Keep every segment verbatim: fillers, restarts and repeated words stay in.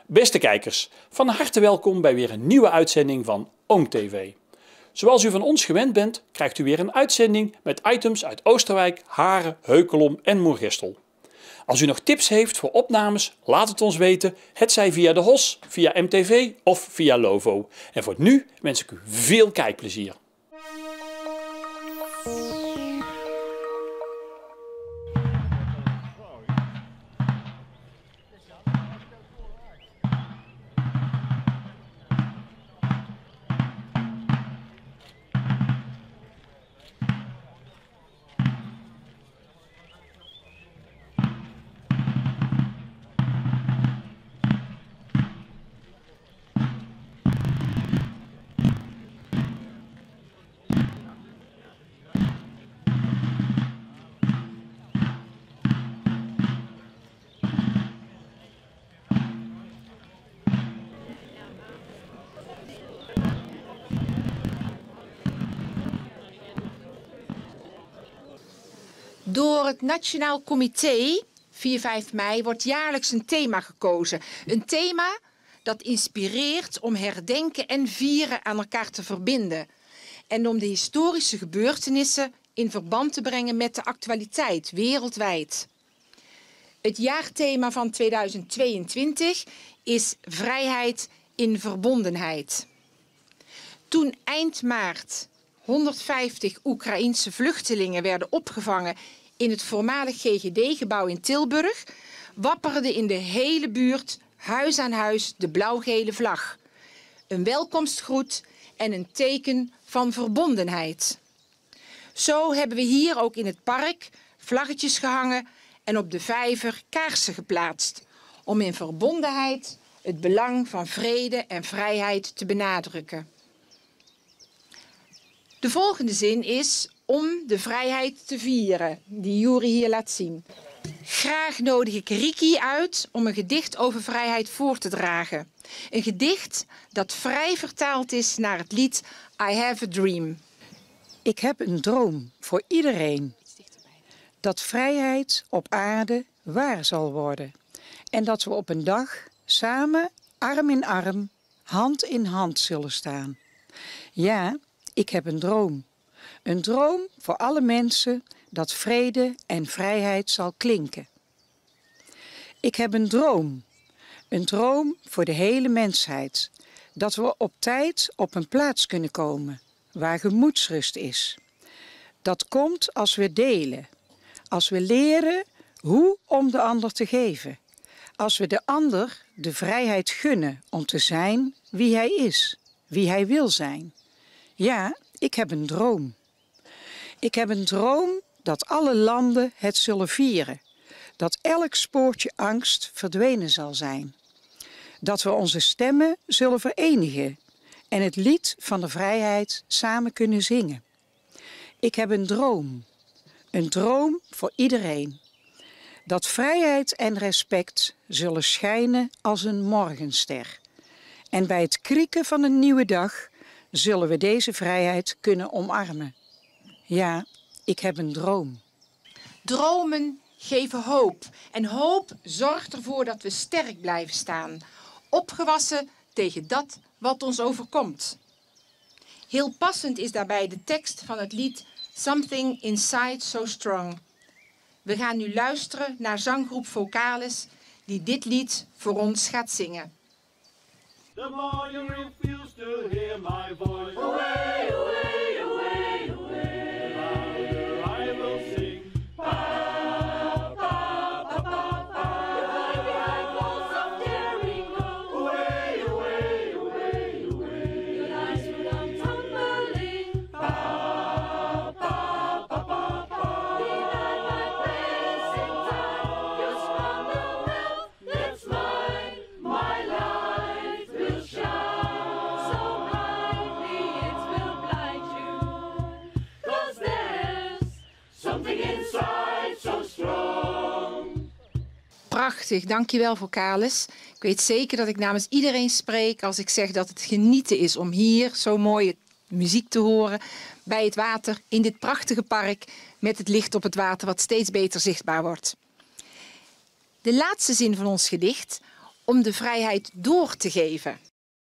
Beste kijkers, van harte welkom bij weer een nieuwe uitzending van Oom T V. Zoals u van ons gewend bent, krijgt u weer een uitzending met items uit Oosterwijk, Haren, Heukelom en Moergestel. Als u nog tips heeft voor opnames, laat het ons weten, hetzij via de H O S, via M T V of via Lovo. En voor nu wens ik u veel kijkplezier. Door het Nationaal Comité, vier vijf mei, wordt jaarlijks een thema gekozen. Een thema dat inspireert om herdenken en vieren aan elkaar te verbinden. En om de historische gebeurtenissen in verband te brengen met de actualiteit wereldwijd. Het jaarthema van tweeduizend tweeëntwintig is Vrijheid in Verbondenheid. Toen eind maart honderdvijftig Oekraïense vluchtelingen werden opgevangen in het voormalig G G D-gebouw in Tilburg, wapperde in de hele buurt huis aan huis de blauw-gele vlag. Een welkomstgroet en een teken van verbondenheid. Zo hebben we hier ook in het park vlaggetjes gehangen en op de vijver kaarsen geplaatst, om in verbondenheid het belang van vrede en vrijheid te benadrukken. De volgende zin is om de vrijheid te vieren, die Juri hier laat zien. Graag nodig ik Riki uit om een gedicht over vrijheid voor te dragen. Een gedicht dat vrij vertaald is naar het lied I Have a Dream. Ik heb een droom voor iedereen. Dat vrijheid op aarde waar zal worden. En dat we op een dag samen, arm in arm, hand in hand zullen staan. Ja, ik heb een droom. Een droom voor alle mensen dat vrede en vrijheid zal klinken. Ik heb een droom. Een droom voor de hele mensheid. Dat we op tijd op een plaats kunnen komen waar gemoedsrust is. Dat komt als we delen. Als we leren hoe om de ander te geven. Als we de ander de vrijheid gunnen om te zijn wie hij is, wie hij wil zijn. Ja, ik heb een droom. Ik heb een droom dat alle landen het zullen vieren. Dat elk spoortje angst verdwenen zal zijn. Dat we onze stemmen zullen verenigen en het lied van de vrijheid samen kunnen zingen. Ik heb een droom. Een droom voor iedereen. Dat vrijheid en respect zullen schijnen als een morgenster. En bij het krieken van een nieuwe dag zullen we deze vrijheid kunnen omarmen. Ja, ik heb een droom. Dromen geven hoop. En hoop zorgt ervoor dat we sterk blijven staan. Opgewassen tegen dat wat ons overkomt. Heel passend is daarbij de tekst van het lied Something Inside So Strong. We gaan nu luisteren naar zanggroep Vocalis die dit lied voor ons gaat zingen. The more you refuse to hear my voice, away, away, away, away, the louder I will sing. Pa, pa, pa, pa, pa. You hide behind walls of daring go. Away, away, away, away. Your lies will come tumbling. Pa, pa, pa, pa, pa. Deny my praise in time. Your stronger mouth, that's mine, my life will shine so brightly it will blind you. 'Cause there's something inside so strong. Prachtig, dankjewel Vocalis. Ik weet zeker dat ik namens iedereen spreek als ik zeg dat het genieten is om hier zo mooie muziek te horen bij het water in dit prachtige park met het licht op het water wat steeds beter zichtbaar wordt. De laatste zin van ons gedicht om de vrijheid door te geven.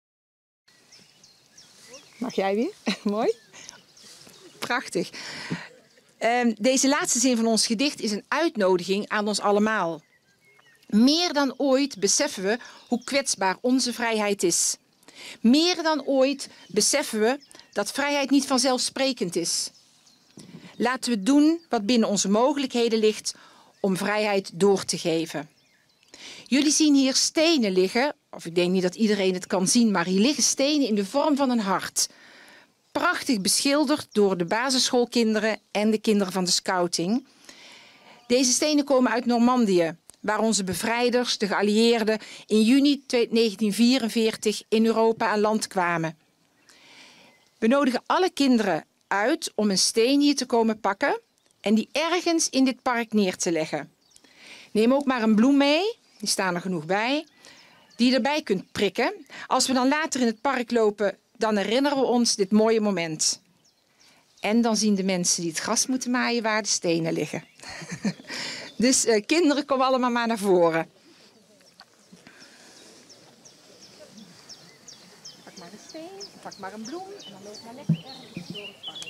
Mag jij weer? Mooi. Prachtig. Uh, deze laatste zin van ons gedicht is een uitnodiging aan ons allemaal. Meer dan ooit beseffen we hoe kwetsbaar onze vrijheid is. Meer dan ooit beseffen we dat vrijheid niet vanzelfsprekend is. Laten we doen wat binnen onze mogelijkheden ligt om vrijheid door te geven. Jullie zien hier stenen liggen, of ik denk niet dat iedereen het kan zien, maar hier liggen stenen in de vorm van een hart. Prachtig beschilderd door de basisschoolkinderen en de kinderen van de scouting. Deze stenen komen uit Normandië, waar onze bevrijders, de geallieerden, in juni negentien vierenveertig in Europa aan land kwamen. We nodigen alle kinderen uit om een steen hier te komen pakken en die ergens in dit park neer te leggen. Neem ook maar een bloem mee, die staan er genoeg bij, die je erbij kunt prikken. Als we dan later in het park lopen, dan herinneren we ons dit mooie moment. En dan zien de mensen die het gras moeten maaien waar de stenen liggen. Dus uh, kinderen, kom allemaal maar naar voren. Pak maar een steen, pak maar een bloem en dan loop maar lekker ergens door het park.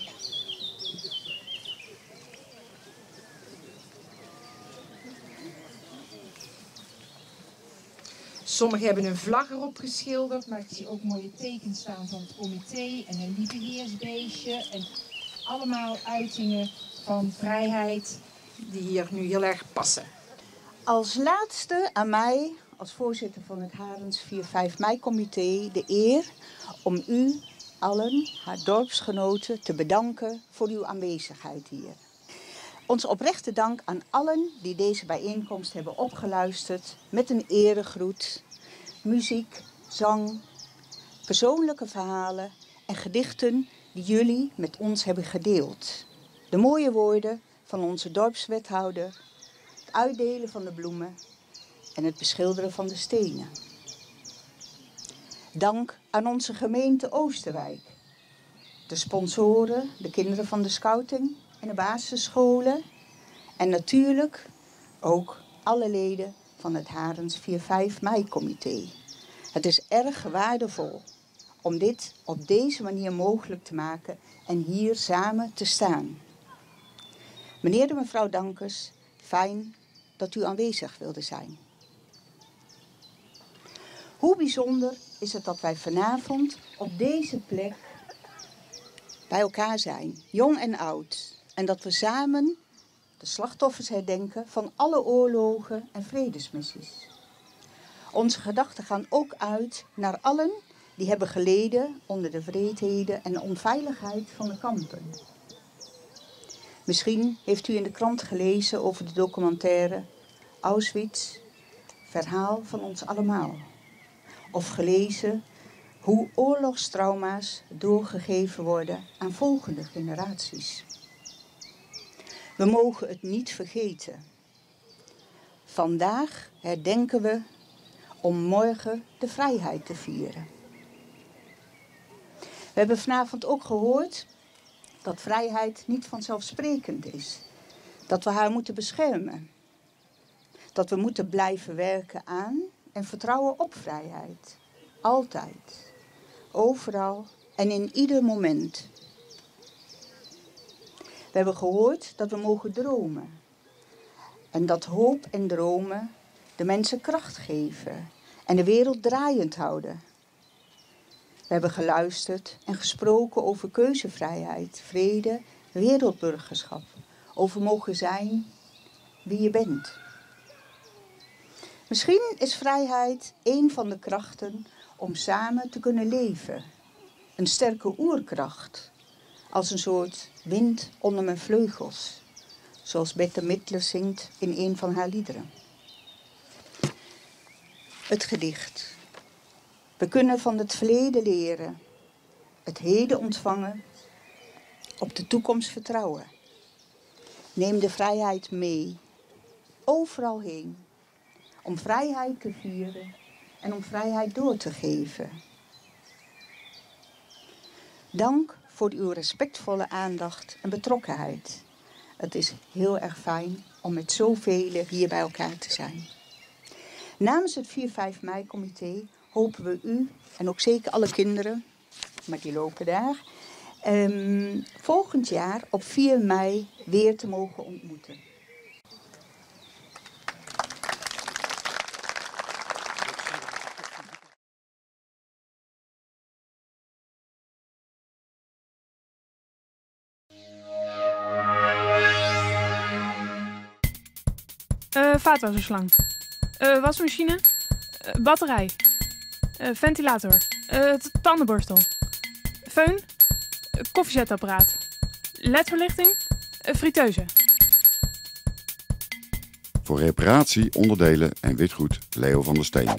Sommigen hebben een vlag erop geschilderd, maar ik zie ook mooie tekens staan van het comité en een lieveheersbeestje en allemaal uitingen van vrijheid die hier nu heel erg passen. Als laatste aan mij, als voorzitter van het Harens vier vijf mei-comité, de eer om u allen, haar dorpsgenoten, te bedanken voor uw aanwezigheid hier. Ons oprechte dank aan allen die deze bijeenkomst hebben opgeluisterd met een eregroet, muziek, zang, persoonlijke verhalen en gedichten die jullie met ons hebben gedeeld. De mooie woorden van onze dorpswethouder, het uitdelen van de bloemen en het beschilderen van de stenen. Dank aan onze gemeente Oosterwijk, de sponsoren, de kinderen van de scouting en de basisscholen en natuurlijk ook alle leden van het Harens vier vijf mei-comité. Het is erg waardevol om dit op deze manier mogelijk te maken en hier samen te staan. Meneer en mevrouw Dankers, fijn dat u aanwezig wilde zijn. Hoe bijzonder is het dat wij vanavond op deze plek bij elkaar zijn, jong en oud. En dat we samen de slachtoffers herdenken van alle oorlogen en vredesmissies. Onze gedachten gaan ook uit naar allen die hebben geleden onder de wreedheden en onveiligheid van de kampen. Misschien heeft u in de krant gelezen over de documentaire Auschwitz, verhaal van ons allemaal. Of gelezen hoe oorlogstrauma's doorgegeven worden aan volgende generaties. We mogen het niet vergeten. Vandaag herdenken we om morgen de vrijheid te vieren. We hebben vanavond ook gehoord dat vrijheid niet vanzelfsprekend is. Dat we haar moeten beschermen. Dat we moeten blijven werken aan en vertrouwen op vrijheid. Altijd. Overal en in ieder moment. We hebben gehoord dat we mogen dromen. En dat hoop en dromen de mensen kracht geven en de wereld draaiend houden. We hebben geluisterd en gesproken over keuzevrijheid, vrede, wereldburgerschap. Over mogen zijn wie je bent. Misschien is vrijheid een van de krachten om samen te kunnen leven. Een sterke oerkracht. Als een soort wind onder mijn vleugels. Zoals Bette Midler zingt in een van haar liederen. Het gedicht. We kunnen van het verleden leren. Het heden ontvangen. Op de toekomst vertrouwen. Neem de vrijheid mee. Overal heen. Om vrijheid te vieren. En om vrijheid door te geven. Dank voor uw respectvolle aandacht en betrokkenheid. Het is heel erg fijn om met zoveel hier bij elkaar te zijn. Namens het vier vijf mei-comité hopen we u, en ook zeker alle kinderen, maar die lopen daar, um, volgend jaar op vier mei weer te mogen ontmoeten. Uh, vaatwasserslang, uh, wasmachine, uh, batterij, uh, ventilator, uh, tandenborstel, föhn, uh, koffiezetapparaat, ledverlichting, uh, friteuse. Voor reparatie, onderdelen en witgoed Leo van der Steen.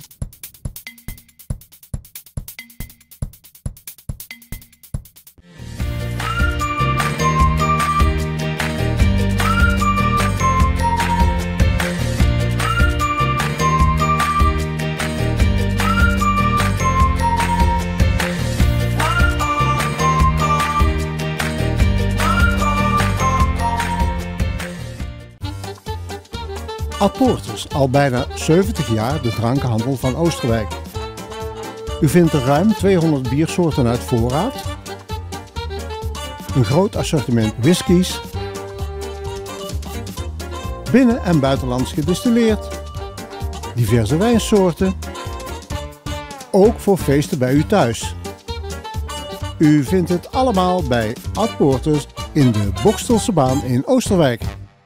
Ad Poorters, al bijna zeventig jaar de drankenhandel van Oosterwijk. U vindt er ruim tweehonderd biersoorten uit voorraad, een groot assortiment whiskies, binnen- en buitenlands gedistilleerd, diverse wijnsoorten, ook voor feesten bij u thuis. U vindt het allemaal bij Ad Poorters in de Bokstelse Baan in Oosterwijk.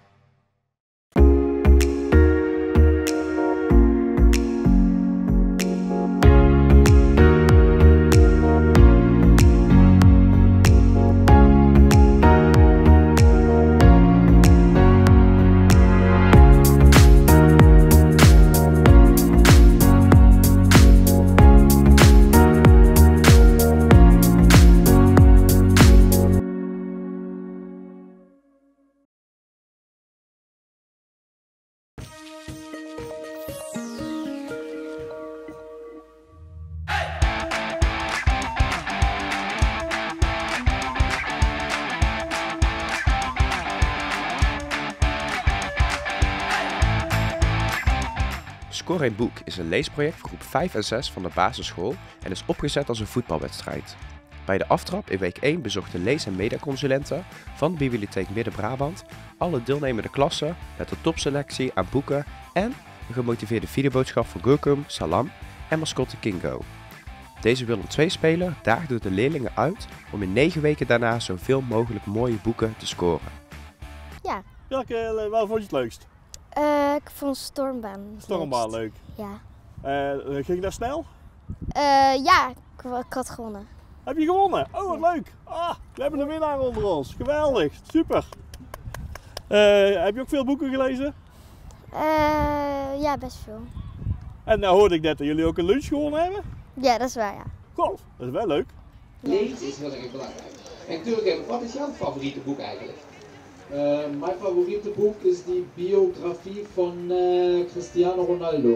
Score een boek is een leesproject voor groep vijf en zes van de basisschool en is opgezet als een voetbalwedstrijd. Bij de aftrap in week één bezochten lees- en mediaconsulenten van de Bibliotheek Midden-Brabant alle deelnemende klassen met een topselectie aan boeken en een gemotiveerde videoboodschap van Gurkum, Salam en mascotte Kingo. Deze Willem twee speler daagde de leerlingen uit om in negen weken daarna zoveel mogelijk mooie boeken te scoren. Ja. Welke, wel vond je het leukst? Uh, ik vond Stormbaan het Stormbaan leuk. Ja. Uh, ging dat snel? Uh, ja, ik, ik had gewonnen. Heb je gewonnen? Oh, wat leuk. Ah, we hebben een winnaar onder ons. Geweldig, super. Uh, heb je ook veel boeken gelezen? Uh, ja, best veel. En nou hoorde ik net dat jullie ook een lunch gewonnen hebben? Ja, dat is waar, ja. Goh, dat is wel leuk. Lezen is heel erg belangrijk. En natuurlijk, wat is jouw favoriete boek eigenlijk? Uh, mijn favoriete boek is die biografie van uh, Cristiano Ronaldo.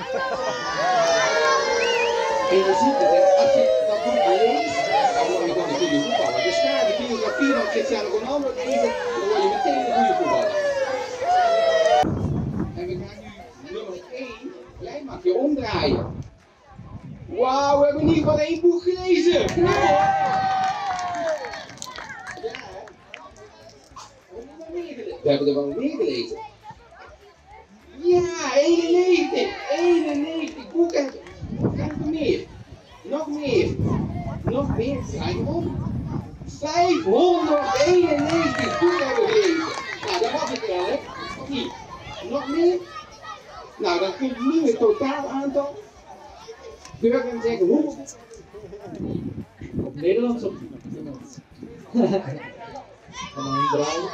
En je ziet het, hè, als je dat boek leest, dan word je gewoon een goede voetballer. Dus ga de biografie van Cristiano Ronaldo lezen, dan word je meteen een goede voetballer. En we gaan nu nummer één, jij mag je omdraaien. Wauw, we hebben in ieder geval één boek gelezen. We hebben er wel meer gelezen. Ja, eenennegentig. eenennegentig boeken. Nog meer. Nog meer. Nog meer. Draai hem om. vijfhonderdeenennegentig boeken hebben we gelezen. Nou, dat was het wel, hè? Of niet? Nog meer? Nou, dan komt nu het totaal aantal. Durf hem zeggen hoeveel? Op Nederlands of Nederlands? Gaan we hem draaien.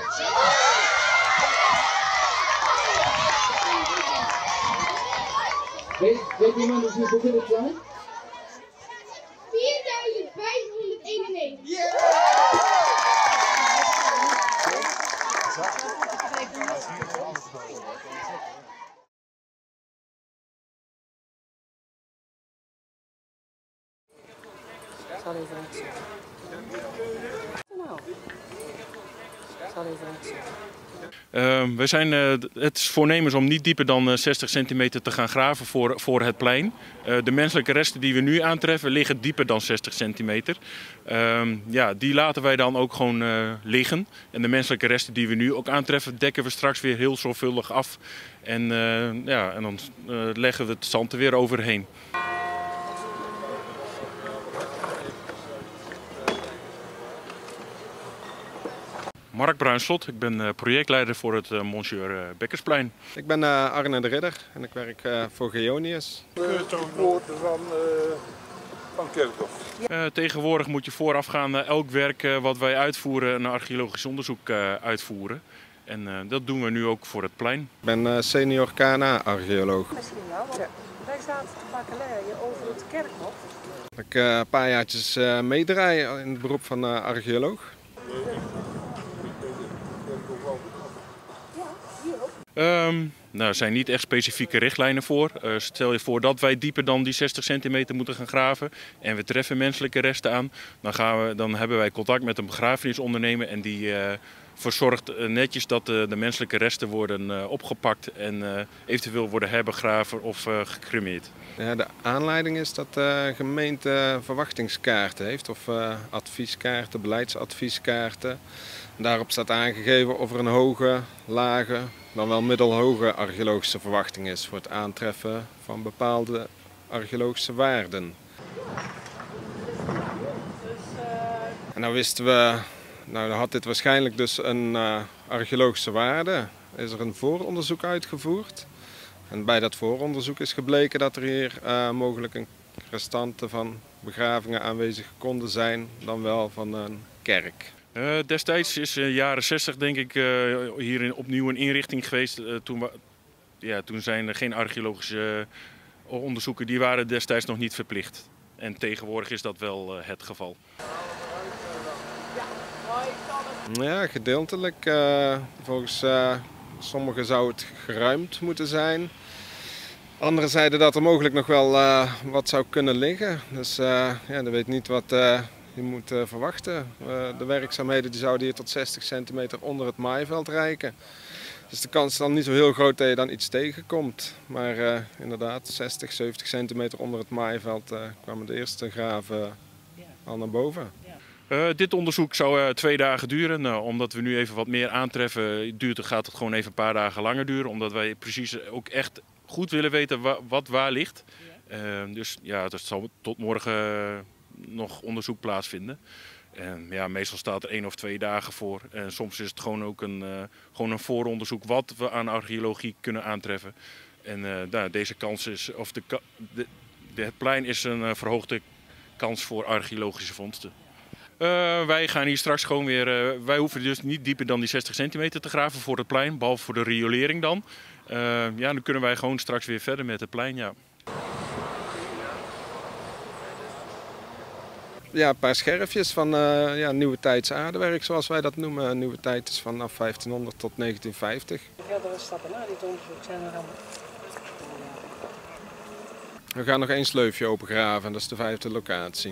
Weet, weet iemand hoeveel boeken het zijn? vierduizend vijfhonderdeenennegentig. Yeah! Ik zal even rechts zetten. Nou. Ik zal even rechts zetten. Uh, we zijn uh, het is voornemens om niet dieper dan uh, zestig centimeter te gaan graven voor, voor het plein. Uh, de menselijke resten die we nu aantreffen liggen dieper dan zestig centimeter. Uh, ja, die laten wij dan ook gewoon uh, liggen. En de menselijke resten die we nu ook aantreffen dekken we straks weer heel zorgvuldig af. En, uh, ja, en dan uh, leggen we het zand er weer overheen. Mark Bruinslot, ik ben projectleider voor het Monsieur Bekkersplein. Ik ben uh, Arne de Ridder en ik werk uh, voor Geonius. Ten noorden van, uh, van Kerkhof. Uh, tegenwoordig moet je voorafgaand uh, elk werk uh, wat wij uitvoeren, een archeologisch onderzoek uh, uitvoeren. En uh, dat doen we nu ook voor het plein. Ik ben uh, senior K N A-archeoloog. Misschien wel, want wij zaten te bakkeleien over het Kerkhof. Ik uh, een paar jaartjes uh, meedraai in het beroep van uh, archeoloog. Um, nou, er zijn niet echt specifieke richtlijnen voor. Uh, stel je voor dat wij dieper dan die zestig centimeter moeten gaan graven en we treffen menselijke resten aan, dan, gaan we, dan hebben wij contact met een begrafenisondernemer en die uh, verzorgt uh, netjes dat uh, de menselijke resten worden uh, opgepakt en uh, eventueel worden herbegraven of uh, gecremeerd. Ja, de aanleiding is dat de gemeente verwachtingskaarten heeft, of uh, advieskaarten, beleidsadvieskaarten. Daarop staat aangegeven of er een hoge, lage, dan wel middelhoge archeologische verwachting is voor het aantreffen van bepaalde archeologische waarden. En nou wisten we, nou dan had dit waarschijnlijk dus een uh, archeologische waarde, is er een vooronderzoek uitgevoerd. En bij dat vooronderzoek is gebleken dat er hier uh, mogelijk een restanten van begravingen aanwezig konden zijn, dan wel van een kerk. Uh, destijds is in de jaren zestig denk ik uh, hier in, opnieuw een inrichting geweest. Uh, toen, we, ja, toen zijn er geen archeologische uh, onderzoeken, die waren destijds nog niet verplicht. En tegenwoordig is dat wel uh, het geval. Ja, gedeeltelijk. Uh, volgens uh, sommigen zou het geruimd moeten zijn. Anderen zeiden dat er mogelijk nog wel uh, wat zou kunnen liggen. Dus uh, ja, dat weet niet wat uh, je moet uh, verwachten. Uh, de werkzaamheden die zouden hier tot zestig centimeter onder het maaiveld reiken. Dus de kans is dan niet zo heel groot dat je dan iets tegenkomt. Maar uh, inderdaad, zestig, zeventig centimeter onder het maaiveld uh, kwamen de eerste graven al naar boven. Uh, dit onderzoek zou uh, twee dagen duren. Nou, omdat we nu even wat meer aantreffen, duurt, gaat het gewoon even een paar dagen langer duren. Omdat wij precies ook echt goed willen weten wa wat waar ligt. Uh, dus ja, het zal tot morgen uh, nog onderzoek plaatsvinden. En ja, meestal staat er één of twee dagen voor. En soms is het gewoon ook een, uh, gewoon een vooronderzoek wat we aan archeologie kunnen aantreffen. En uh, nou, deze kans is, of de, de, de, het plein is een uh, verhoogde kans voor archeologische vondsten. Uh, wij gaan hier straks gewoon weer, uh, wij hoeven dus niet dieper dan die zestig centimeter te graven voor het plein, behalve voor de riolering dan. Uh, ja, dan kunnen wij gewoon straks weer verder met het plein, ja. Ja, een paar scherfjes van uh, ja, nieuwe tijds aardewerk, zoals wij dat noemen. Nieuwe tijd is vanaf vijftienhonderd tot negentien vijftig. Verdere stappen na dit onderzoek zijn er allemaal. We gaan nog één sleufje opengraven, dat is de vijfde locatie.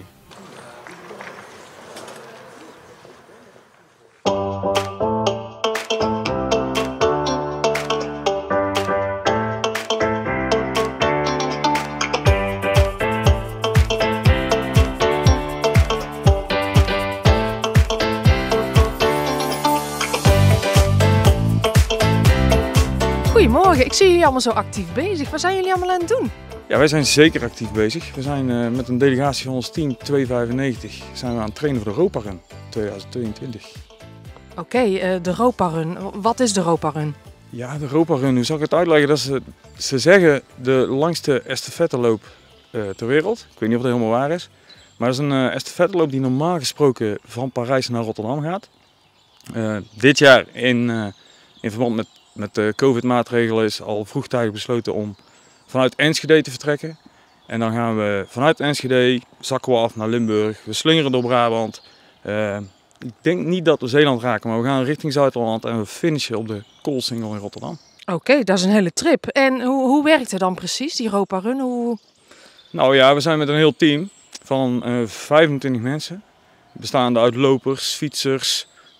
Goedemorgen, ik zie jullie allemaal zo actief bezig. Wat zijn jullie allemaal aan het doen? Ja, wij zijn zeker actief bezig. We zijn uh, met een delegatie van ons team tweehonderdvijfennegentig zijn we aan het trainen voor de Europa Run tweeduizend tweeëntwintig. Oké, okay, uh, de Europa Run. Wat is de Europa Run? Ja, de Europa Run, hoe zal ik het uitleggen? Dat is, ze zeggen de langste estafetteloop uh, ter wereld. Ik weet niet of dat helemaal waar is. Maar dat is een uh, estafetteloop die normaal gesproken van Parijs naar Rotterdam gaat. Uh, dit jaar in, uh, in verband met Met de COVID-maatregelen is al vroegtijdig besloten om vanuit Enschede te vertrekken. En dan gaan we vanuit Enschede, zakken we af naar Limburg, we slingeren door Brabant. Uh, ik denk niet dat we Zeeland raken, maar we gaan richting Zuid-Holland en we finishen op de Koolsingel in Rotterdam. Oké, okay, dat is een hele trip. En hoe, hoe werkt het dan precies, die Europa Run? Hoe... Nou ja, we zijn met een heel team van uh, vijfentwintig mensen. Bestaande uit lopers, fietsers,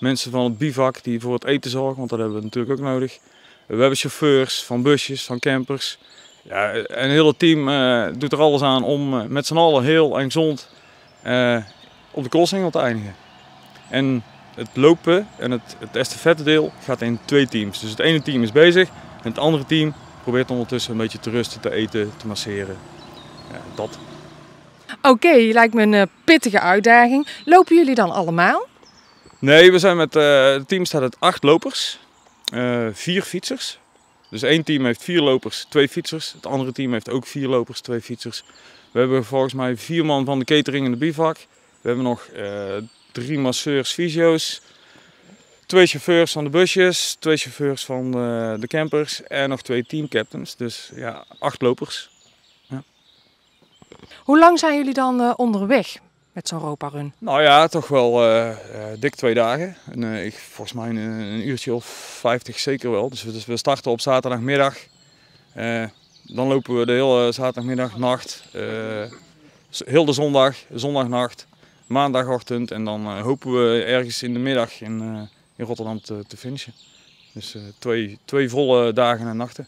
mensen van het bivak die voor het eten zorgen, want dat hebben we natuurlijk ook nodig. We hebben chauffeurs van busjes, van campers. Ja, en het hele team uh, doet er alles aan om uh, met z'n allen heel en gezond uh, op de Koolsingel te eindigen. En het lopen en het, het estafette deel gaat in twee teams. Dus het ene team is bezig en het andere team probeert ondertussen een beetje te rusten, te eten, te masseren. Ja, dat. Oké, okay, lijkt me een uh, pittige uitdaging. Lopen jullie dan allemaal? Nee, we zijn met uh, het team staat uit acht lopers, uh, vier fietsers. Dus één team heeft vier lopers, twee fietsers. Het andere team heeft ook vier lopers, twee fietsers. We hebben volgens mij vier man van de catering in de bivak. We hebben nog uh, drie masseurs, fysio's, twee chauffeurs van de busjes, twee chauffeurs van uh, de campers en nog twee teamcaptains. Dus ja, acht lopers. Ja. Hoe lang zijn jullie dan uh, onderweg met zo'n Roparun? Nou ja, toch wel uh, uh, dik twee dagen. En, uh, ik, volgens mij een, een uurtje of vijftig zeker wel. Dus we, dus we starten op zaterdagmiddag. Uh, dan lopen we de hele zaterdagmiddag, nacht, uh, heel de zondag, zondagnacht, maandagochtend. En dan uh, hopen we ergens in de middag in, uh, in Rotterdam te, te finishen. Dus uh, twee, twee volle dagen en nachten.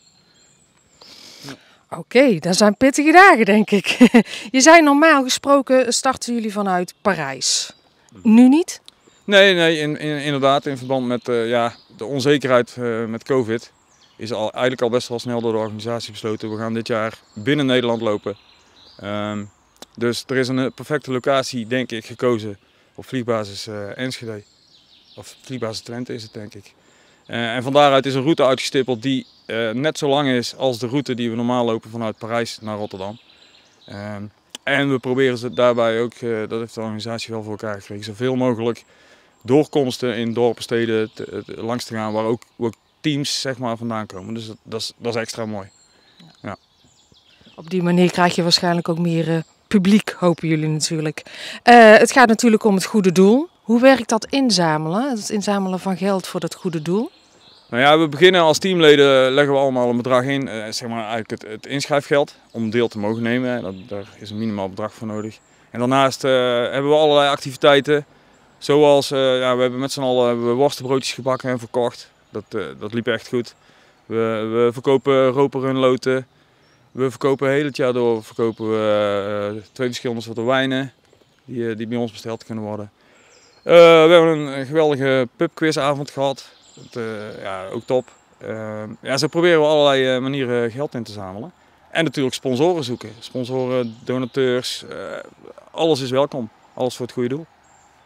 Oké, okay, dat zijn pittige dagen, denk ik. Je zei normaal gesproken starten jullie vanuit Parijs. Nu niet? Nee, nee in, in, inderdaad. In verband met uh, ja, de onzekerheid uh, met COVID is al, eigenlijk al best wel snel door de organisatie besloten. We gaan dit jaar binnen Nederland lopen. Um, dus er is een perfecte locatie, denk ik, gekozen op vliegbasis uh, Enschede. Of vliegbasis Twente is het, denk ik. Uh, en van daaruit is een route uitgestippeld die uh, net zo lang is als de route die we normaal lopen vanuit Parijs naar Rotterdam. Uh, en we proberen ze daarbij ook, uh, dat heeft de organisatie wel voor elkaar gekregen, zoveel mogelijk doorkomsten in dorpen, steden te, te, langs te gaan waar ook, ook teams zeg maar, vandaan komen. Dus dat, dat, is, dat is extra mooi. Ja. Op die manier krijg je waarschijnlijk ook meer uh, publiek, hopen jullie natuurlijk. Uh, het gaat natuurlijk om het goede doel. Hoe werkt dat inzamelen, het inzamelen van geld voor dat goede doel? Nou ja, we beginnen als teamleden, leggen we allemaal een bedrag in, eh, zeg maar eigenlijk het, het inschrijfgeld, om deel te mogen nemen. Dat, daar is een minimaal bedrag voor nodig. En daarnaast uh, hebben we allerlei activiteiten, zoals uh, ja, we hebben met z'n allen hebben we worstenbroodjes gebakken en verkocht. Dat, uh, dat liep echt goed. We, we verkopen Roparun-loten. We verkopen heel het jaar door verkopen we, uh, twee verschillende soorten wijnen die, die bij ons besteld kunnen worden. Uh, we hebben een geweldige pubquizavond gehad. Dat, uh, ja, ook top. Uh, ja, zo proberen we allerlei uh, manieren geld in te zamelen. En natuurlijk sponsoren zoeken. Sponsoren, donateurs, uh, alles is welkom. Alles voor het goede doel.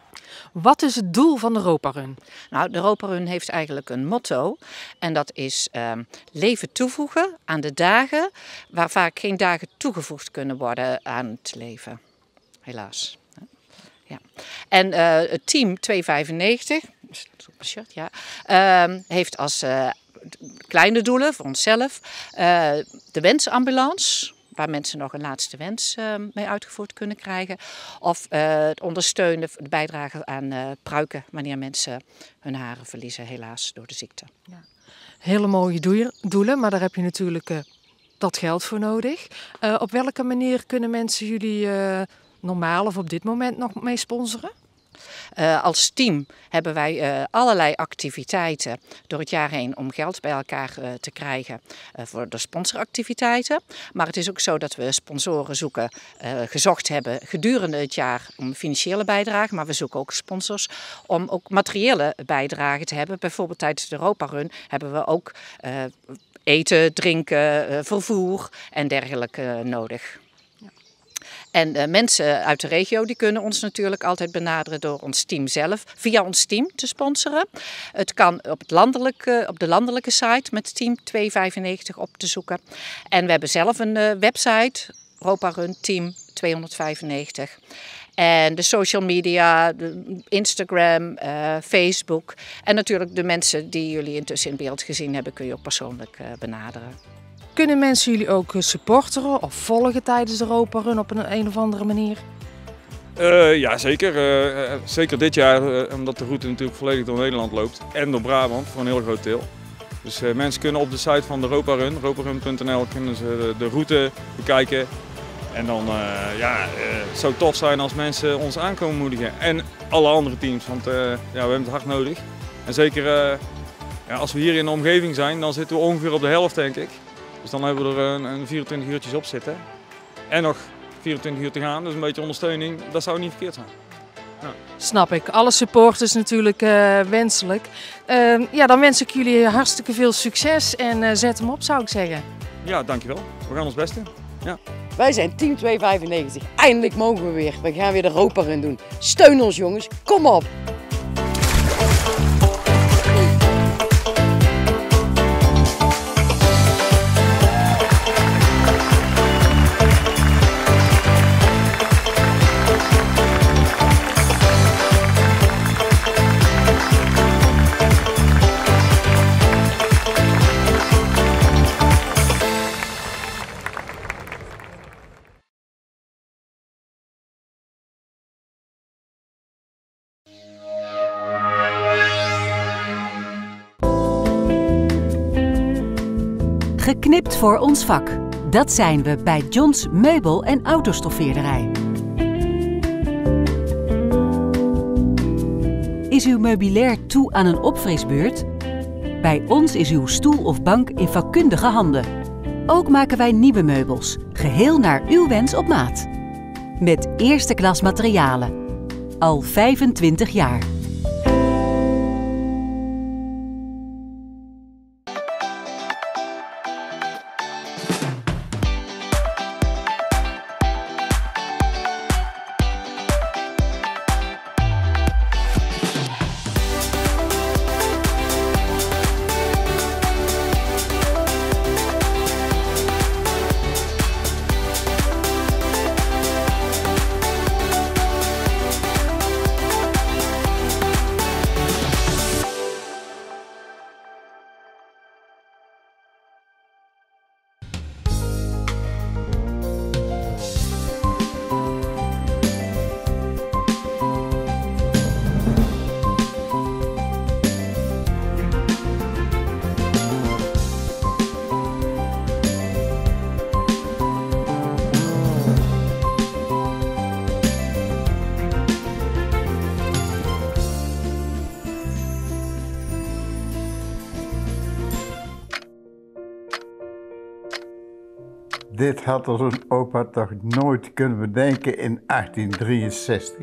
Wat is het doel van de Roparun? Nou, de Roparun heeft eigenlijk een motto. En dat is uh, leven toevoegen aan de dagen waar vaak geen dagen toegevoegd kunnen worden aan het leven. Helaas. Ja. En uh, het team tweehonderdvijfennegentig shirt, ja, uh, heeft als uh, kleine doelen voor onszelf uh, de wensambulance, waar mensen nog een laatste wens uh, mee uitgevoerd kunnen krijgen. Of uh, het ondersteunen, de bijdrage aan uh, pruiken wanneer mensen hun haren verliezen, helaas door de ziekte. Ja. Hele mooie doelen, maar daar heb je natuurlijk uh, dat geld voor nodig. Uh, op welke manier kunnen mensen jullie uh, normaal of op dit moment nog mee sponsoren? Uh, als team hebben wij uh, allerlei activiteiten door het jaar heen om geld bij elkaar uh, te krijgen uh, voor de sponsoractiviteiten. Maar het is ook zo dat we sponsoren zoeken, uh, gezocht hebben gedurende het jaar om financiële bijdrage. Maar we zoeken ook sponsors om ook materiële bijdrage te hebben. Bijvoorbeeld tijdens de Roparun hebben we ook uh, eten, drinken, uh, vervoer en dergelijke uh, nodig. En uh, mensen uit de regio die kunnen ons natuurlijk altijd benaderen door ons team zelf, via ons team te sponsoren. Het kan op, het landelijke, op de landelijke site met team tweehonderdvijfennegentig op te zoeken. En we hebben zelf een uh, website, Roparun Team tweehonderdvijfennegentig. En de social media, de Instagram, uh, Facebook. En natuurlijk de mensen die jullie intussen in beeld gezien hebben, kun je ook persoonlijk uh, benaderen. Kunnen mensen jullie ook supporteren of volgen tijdens de Roparun op een, een of andere manier? Uh, ja, zeker. Uh, zeker dit jaar, uh, omdat de route natuurlijk volledig door Nederland loopt. En door Brabant, voor een heel groot deel. Dus uh, mensen kunnen op de site van de Roparun, roparun punt n l, kunnen ze de, de route bekijken. En dan uh, ja, uh, het zou tof zijn als mensen ons aankomen moedigen. En alle andere teams, want uh, ja, we hebben het hard nodig. En zeker uh, ja, als we hier in de omgeving zijn, dan zitten we ongeveer op de helft, denk ik. Dus dan hebben we er een, een vierentwintig uurtjes op zitten. En nog vierentwintig uur te gaan, dus een beetje ondersteuning, dat zou niet verkeerd zijn. Ja. Snap ik. Alle supporters natuurlijk uh, wenselijk. Uh, ja, dan wens ik jullie hartstikke veel succes en uh, zet hem op, zou ik zeggen. Ja, dankjewel. We gaan ons best doen. Ja. Wij zijn Team tweehonderdvijfennegentig. Eindelijk mogen we weer. We gaan weer de Europa Run doen. Steun ons jongens. Kom op! Geknipt voor ons vak. Dat zijn we bij Johns Meubel- en Autostoffeerderij. Is uw meubilair toe aan een opfrisbeurt? Bij ons is uw stoel of bank in vakkundige handen. Ook maken wij nieuwe meubels, geheel naar uw wens op maat. Met eerste klas materialen. Al vijfentwintig jaar. Dit had onze opa toch nooit kunnen bedenken in achttien drieënzestig.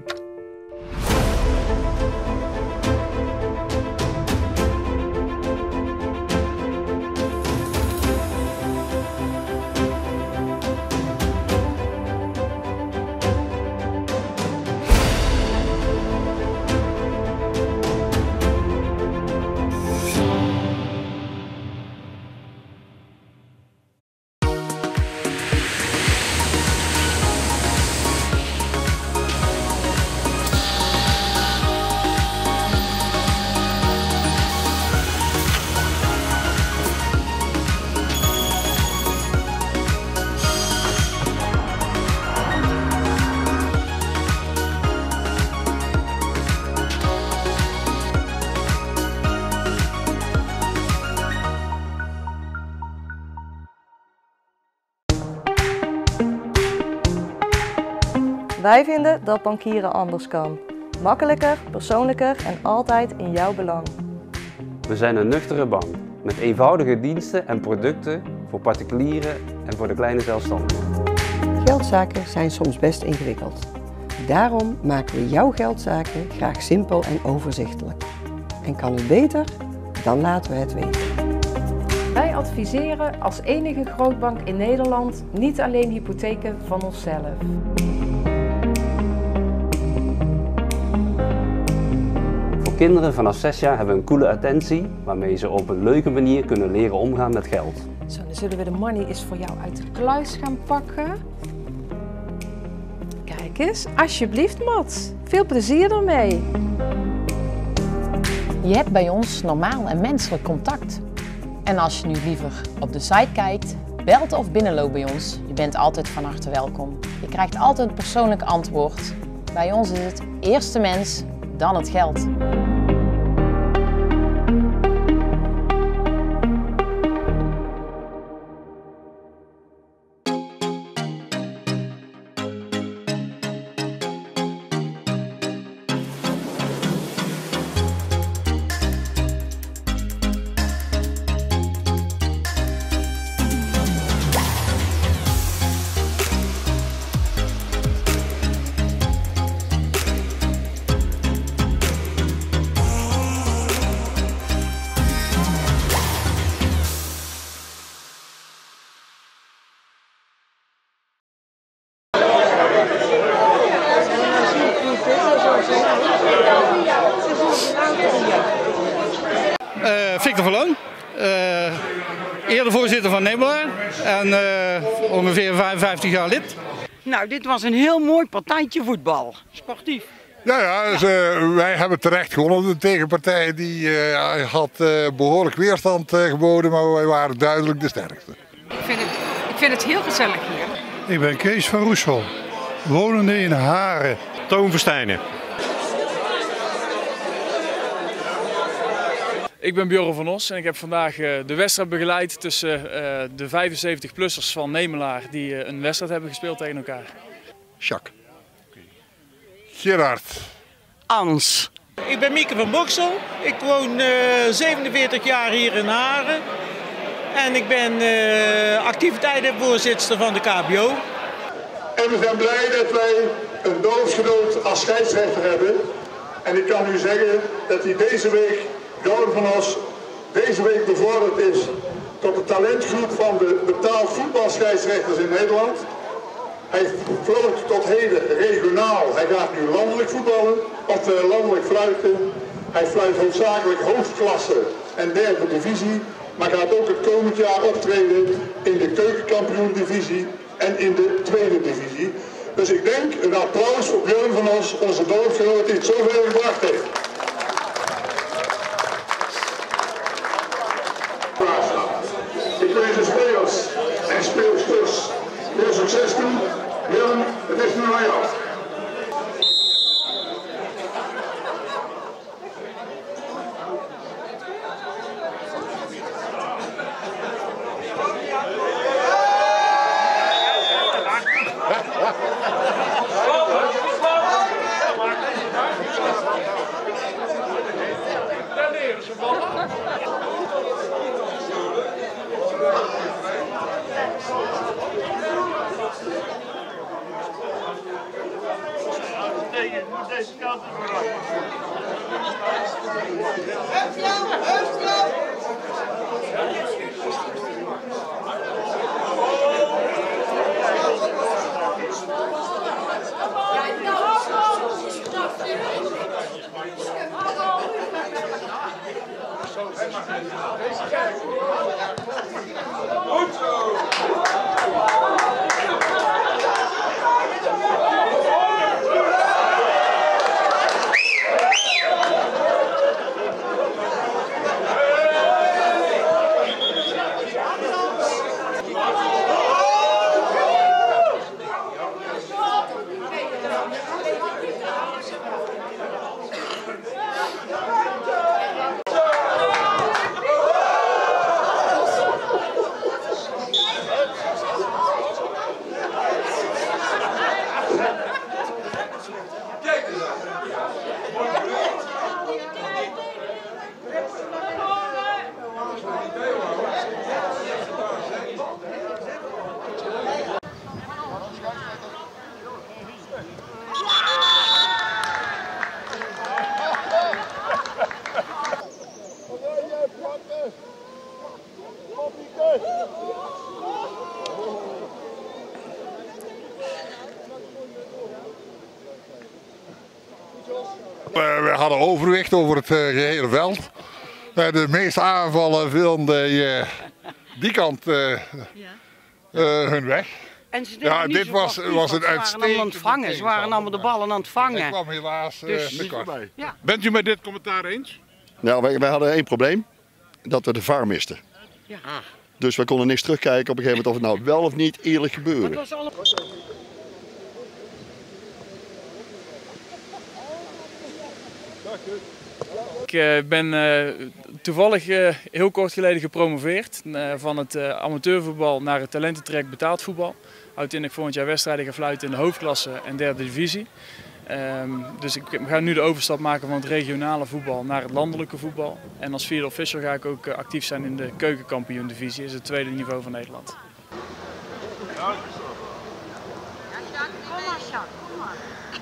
Wij vinden dat bankieren anders kan. Makkelijker, persoonlijker en altijd in jouw belang. We zijn een nuchtere bank met eenvoudige diensten en producten voor particulieren en voor de kleine zelfstandigen. Geldzaken zijn soms best ingewikkeld. Daarom maken we jouw geldzaken graag simpel en overzichtelijk. En kan het beter? Dan laten we het weten. Wij adviseren als enige grootbank in Nederland niet alleen hypotheken van onszelf. Voor kinderen vanaf zes jaar hebben we een coole attentie waarmee ze op een leuke manier kunnen leren omgaan met geld. Zo, dan zullen we de money eens voor jou uit de kluis gaan pakken. Kijk eens, alsjeblieft Mats. Veel plezier ermee. Je hebt bij ons normaal en menselijk contact. En als je nu liever op de site kijkt, belt of binnenloopt bij ons, je bent altijd van harte welkom. Je krijgt altijd een persoonlijk antwoord. Bij ons is het eerst de mens, dan het geld. Uh, eerder voorzitter van Nemelaar en uh, ongeveer vijfenvijftig jaar lid. Nou, dit was een heel mooi partijtje voetbal. Sportief. Ja, ja dus, uh, wij hebben terecht gewonnen. De tegenpartij die, uh, had uh, behoorlijk weerstand uh, geboden, maar wij waren duidelijk de sterkste. Ik vind het, ik vind het heel gezellig hier. Ik ben Kees van Roesel, wonende in Haren. Toon Verstijnen. Ik ben Bjorn van Os en ik heb vandaag uh, de wedstrijd begeleid tussen uh, de vijfenzeventig-plussers van Nemelaar die uh, een wedstrijd hebben gespeeld tegen elkaar. Jacques. Gerard. Ans. Ik ben Mieke van Boksel. Ik woon uh, zevenenveertig jaar hier in Haren. En ik ben uh, activiteitenvoorzitter van de K B O. En we zijn blij dat wij een doofsgenoot als scheidsrechter hebben. En ik kan u zeggen dat hij deze week, Bjorn van Os, deze week bevorderd is tot de talentgroep van de betaald voetbalscheidsrechters in Nederland. Hij floot tot heden regionaal. Hij gaat nu landelijk voetballen, of uh, landelijk fluiten. Hij fluit hoofdzakelijk hoofdklasse en derde divisie. Maar gaat ook het komend jaar optreden in de keukenkampioen-divisie en in de tweede divisie. Dus ik denk een applaus voor Bjorn van Os, onze doofgenoot die het zoveel gebracht heeft. Ik wens de spelers en speelsters veel succes toe. Willem, het is nu aan jou. Deze kant goed zo! We hadden overwicht over het uh, gehele veld. Uh, de meeste aanvallen wilden uh, die kant uh, uh, hun weg. En ze ja, dit was, was een uitstekend. Ze waren allemaal aan het vangen. Ze waren allemaal de ballen aan het vangen. Ik kwam helaas uh, dus, niet voorbij. Ja. Bent u met dit commentaar eens? Nou, wij, wij hadden één probleem. Dat we de V A R misten. Ja. Dus we konden niks terugkijken op een gegeven moment of het nou wel of niet eerlijk gebeurde. Ik uh, ben uh, toevallig uh, heel kort geleden gepromoveerd uh, van het uh, amateurvoetbal naar het talententrek betaald voetbal. Houdt in dat ik volgend jaar wedstrijden ga fluiten in de hoofdklasse en derde divisie. Um, dus ik ga nu de overstap maken van het regionale voetbal naar het landelijke voetbal. En als vierde official ga ik ook uh, actief zijn in de keukenkampioen divisie, dat is het tweede niveau van Nederland. Ja, Kom maar, Sjaak, kom maar.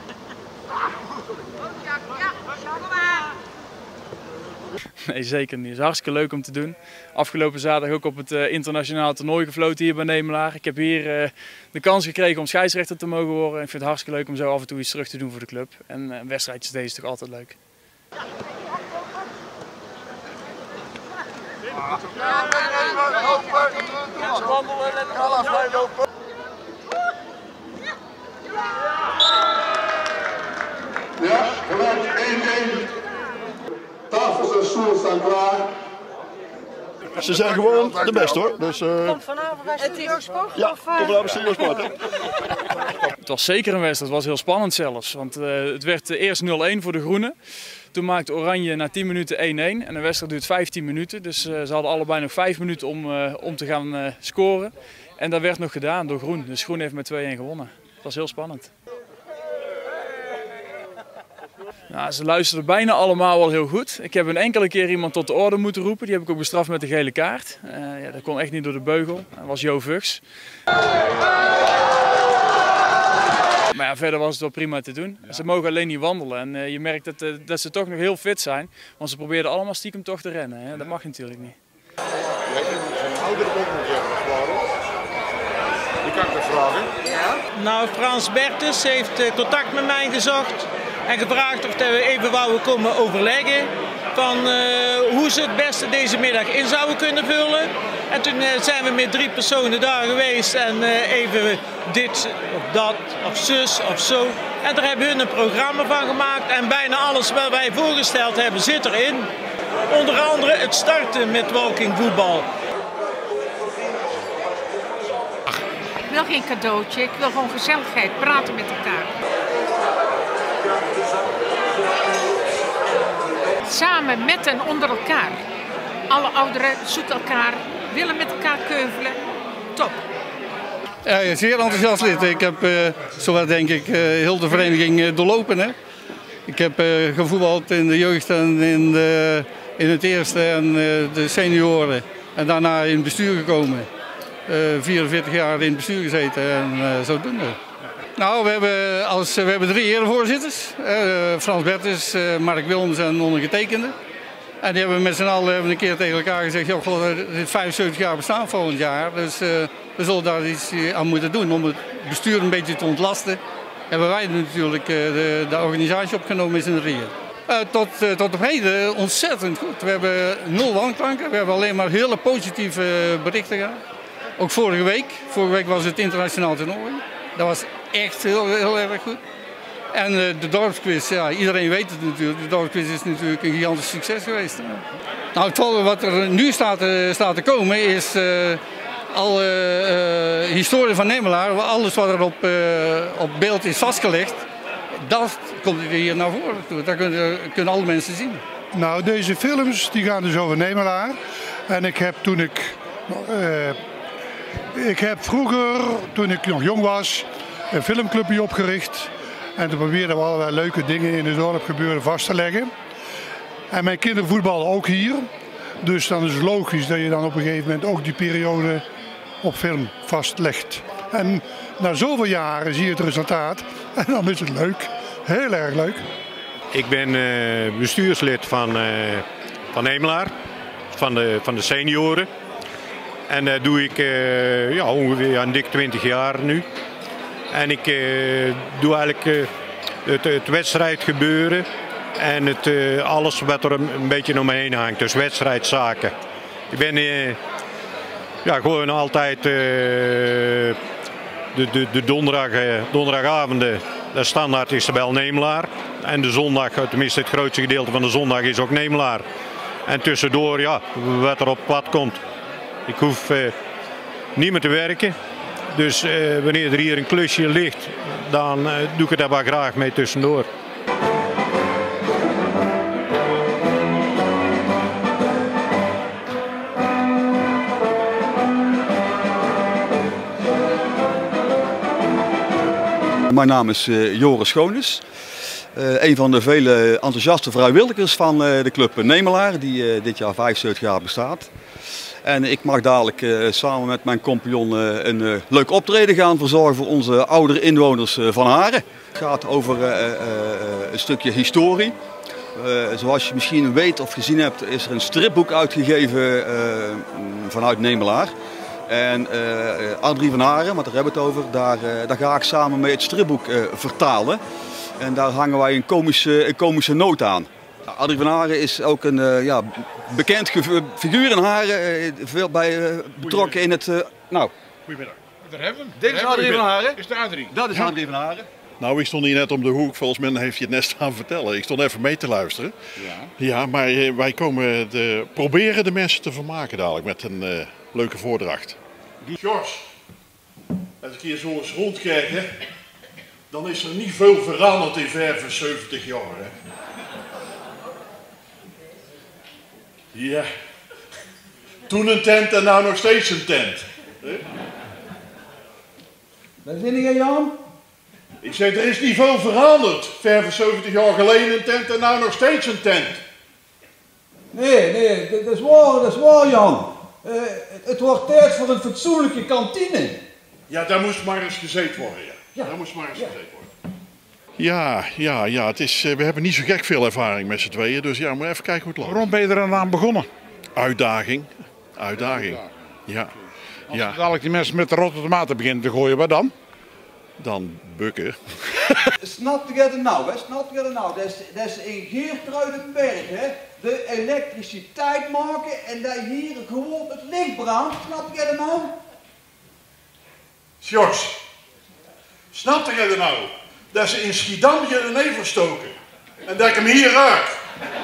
Kom, Sjaak, ja, kom maar. Nee, zeker niet. Het is hartstikke leuk om te doen. Afgelopen zaterdag ook op het uh, internationale toernooi gefloten hier bij Nemelaar. Ik heb hier uh, de kans gekregen om scheidsrechter te mogen worden. Ik vind het hartstikke leuk om zo af en toe iets terug te doen voor de club. En uh, wedstrijdjes deze is toch altijd leuk. Dit Ja, gelijk één één. Tafels en stoelen staan klaar. Ze zijn gewoon de beste hoor. Dus, uh... Komt vanavond bij Studio Sport? Ja, of, komt vanavond bij Studio Sport. Hè? Het was zeker een wedstrijd, het was heel spannend zelfs. Want uh, het werd eerst nul één voor de Groenen. Toen maakte Oranje na tien minuten één één en de wedstrijd duurt vijftien minuten. Dus uh, ze hadden allebei nog vijf minuten om, uh, om te gaan uh, scoren. En dat werd nog gedaan door Groen. Dus Groen heeft met twee één gewonnen. Het was heel spannend. Nou, ze luisterden bijna allemaal wel heel goed. Ik heb een enkele keer iemand tot de orde moeten roepen. Die heb ik ook bestraft met de gele kaart. Uh, ja, dat kon echt niet door de beugel. Dat was Jo Vugs. Maar ja, verder was het wel prima te doen. Ze mogen alleen niet wandelen. En uh, je merkt dat, uh, dat ze toch nog heel fit zijn. Want ze probeerden allemaal stiekem toch te rennen. Hè? Dat mag natuurlijk niet. Jij kunt zijn oudere ook nog zeggen, waarom? Die kan ik me vragen. Ja. Nou, Frans Bertus heeft uh, contact met mij gezocht. En gevraagd of we even wouden komen overleggen. Van uh, hoe ze het beste deze middag in zouden kunnen vullen. En toen uh, zijn we met drie personen daar geweest en uh, even dit of dat of zus of zo. En daar hebben hun een programma van gemaakt en bijna alles wat wij voorgesteld hebben zit erin. Onder andere het starten met walkingvoetbal. Ik wil geen cadeautje, ik wil gewoon gezelligheid, praten met elkaar. Samen met en onder elkaar. Alle ouderen zoeken elkaar, willen met elkaar keuvelen. Top. Ja, zeer enthousiast lid. Ik heb uh, zowat denk ik uh, heel de vereniging uh, doorlopen. Hè. Ik heb uh, gevoetbald in de jeugd en in, de, in het eerste en uh, de senioren. En daarna in het bestuur gekomen. Uh, vierenveertig jaar in het bestuur gezeten en uh, zodoende. Nou, we hebben, als, we hebben drie erevoorzitters. Uh, Frans Bertus, uh, Mark Wilms en ondergetekende. En die hebben met z'n allen hebben een keer tegen elkaar gezegd, joh, God, er is vijfenzeventig jaar bestaan volgend jaar. Dus uh, we zullen daar iets aan moeten doen om het bestuur een beetje te ontlasten. Hebben wij natuurlijk uh, de, de organisatie opgenomen in z'n drieën. Uh, tot, uh, tot op heden ontzettend goed. We hebben nul wanklanken, we hebben alleen maar hele positieve berichten gehad. Ook vorige week. Vorige week was het internationaal toernooi. Dat was echt heel, heel erg goed. En uh, de dorpsquiz, ja, iedereen weet het natuurlijk. De dorpsquiz is natuurlijk een gigantisch succes geweest. Nou, het volgende wat er nu staat, uh, staat te komen is uh, alle uh, historie van Nemelaar. Alles wat er op, uh, op beeld is vastgelegd. Dat komt hier naar voren toe. Dat kunnen, kunnen alle mensen zien. Nou, deze films die gaan dus over Nemelaar. En ik heb toen ik... Uh, ik heb vroeger, toen ik nog jong was, een filmclubje opgericht. En toen probeerden we allerlei leuke dingen in het dorp gebeuren vast te leggen. En mijn kinderen voetballen ook hier. Dus dan is het logisch dat je dan op een gegeven moment ook die periode op film vastlegt. En na zoveel jaren zie je het resultaat. En dan is het leuk. Heel erg leuk. Ik ben uh, bestuurslid van, uh, van Nemelaar. Van de, van de senioren. En dat doe ik uh, ja, ongeveer een dik twintig jaar nu. En ik uh, doe eigenlijk uh, het, het wedstrijdgebeuren en het, uh, alles wat er een, een beetje om me heen hangt. Dus wedstrijdzaken. Ik ben uh, ja, gewoon altijd uh, de, de, de donderdag, uh, donderdagavonden, de standaard is de bel Nemelaar. En de zondag, tenminste het grootste gedeelte van de zondag is ook Nemelaar. En tussendoor, ja, wat er op pad komt. Ik hoef uh, niet meer te werken. Dus uh, wanneer er hier een klusje ligt, dan uh, doe ik er daar wel graag mee tussendoor. Mijn naam is uh, Joris Schoonis. Uh, een van de vele enthousiaste vrijwilligers van uh, de club Nemelaar, die uh, dit jaar vijfenzeventig jaar bestaat. En ik mag dadelijk uh, samen met mijn compagnon uh, een uh, leuk optreden gaan verzorgen voor onze oudere inwoners uh, van Haren. Het gaat over uh, uh, een stukje historie. Uh, zoals je misschien weet of gezien hebt, is er een stripboek uitgegeven uh, vanuit Nemelaar. En uh, Adrie van Haren, want daar hebben we het over, daar, uh, daar ga ik samen mee het stripboek uh, vertalen. En daar hangen wij een komische, een komische noot aan. Adrie van Haren is ook een uh, ja, bekend figuur in Haren, uh, veel bij uh, betrokken in het... Uh, nou. Goedemiddag. Daar hebben we hem. Dit is Adrie van Haren. Is de Adrie? Dat is ja. Adrie van Haren. Nou, ik stond hier net om de hoek, volgens mij heeft je het net staan vertellen. Ik stond even mee te luisteren. Ja, ja maar uh, wij komen de, proberen de mensen te vermaken dadelijk met een uh, leuke voordracht. George, als ik hier zo eens rondkijk, hè, dan is er niet veel veranderd in vijfenzeventig jaar. Hè. Ja, toen een tent en nou nog steeds een tent. Hè? Waar zit je, Jan? Ik zeg, er is niet veel veranderd. vijfenzeventig jaar geleden een tent en nou nog steeds een tent. Nee, nee, dat is waar, dat is waar, Jan. Uh, het wordt tijd voor een fatsoenlijke kantine. Ja, daar moest maar eens gezeten worden, ja. ja. Daar moest maar eens ja. gezeten worden. Ja, ja, ja, het is, we hebben niet zo gek veel ervaring met z'n tweeën, dus ja, maar even kijken hoe het loopt. Waarom ben je er aan begonnen? Uitdaging, uitdaging, ja. Als ja. dadelijk die mensen met de rotte tomaten beginnen te gooien, wat dan? Dan bukken. Snap je het nou, hè? Snap je het nou? Dat is, dat is in Geertruidenberg, hè? De elektriciteit maken en dat hier gewoon het licht brandt. Snap je het nou? George, snap je het nou? Dat ze in Schiedam je de nevel stoken. En dat ik hem hier raak.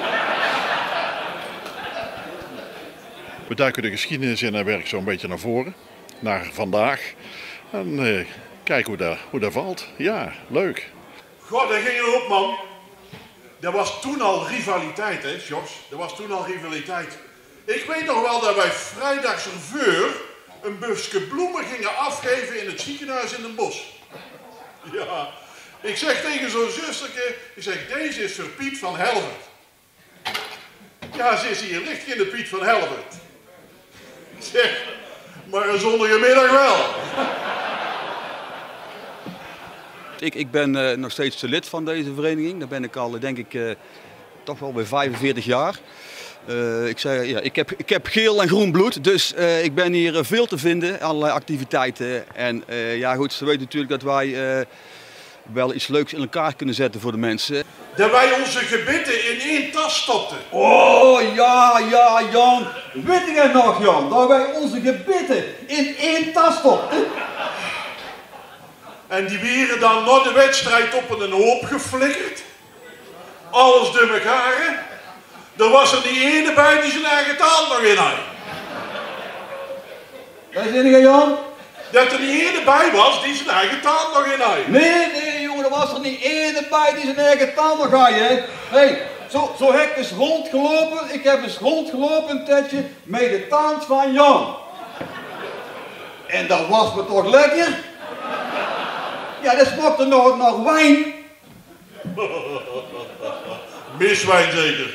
We duiken de geschiedenis in en werk zo'n beetje naar voren. Naar vandaag. En uh, kijken hoe dat, hoe dat valt. Ja, leuk. God, daar ging je op, man. Er was toen al rivaliteit, hè, George? Er was toen al rivaliteit. Ik weet nog wel dat wij vrijdag serveur een busje bloemen gingen afgeven in het ziekenhuis in Den Bosch. Ja, ik zeg tegen zo'n zusterke, ik zeg, deze is voor Piet van Helvert. Ja, ze is hier, ligt in de Piet van Helvert. Ik zeg, maar een zonnige middag wel. Ik, ik ben uh, nog steeds lid van deze vereniging. Daar ben ik al, denk ik, uh, toch wel bij vijfenveertig jaar. Uh, ik, zei, ja, ik, heb, ik heb geel en groen bloed, dus uh, ik ben hier uh, veel te vinden, allerlei activiteiten. En uh, ja goed, ze weten natuurlijk dat wij uh, wel iets leuks in elkaar kunnen zetten voor de mensen. Dat wij onze gebitten in één tas stopten. Oh ja, ja Jan, weet je nog Jan, dat wij onze gebitten in één tas stopten. En die wieren dan na de wedstrijd op een hoop geflikkerd. Alles door elkaar. Er was er niet ene bij die zijn eigen taal nog in had. Waar zit je, Jan? Dat er niet ene bij was die zijn eigen taal nog in had. Nee, nee jongen, er was er niet ene bij die zijn eigen taal nog had, hè. Hey, zo, zo heb ik eens rondgelopen, ik heb eens rondgelopen een tijdje met de taal van Jan. En dat was me toch lekker? Ja, dat smakte nog, nog wijn. Miswijn zeker.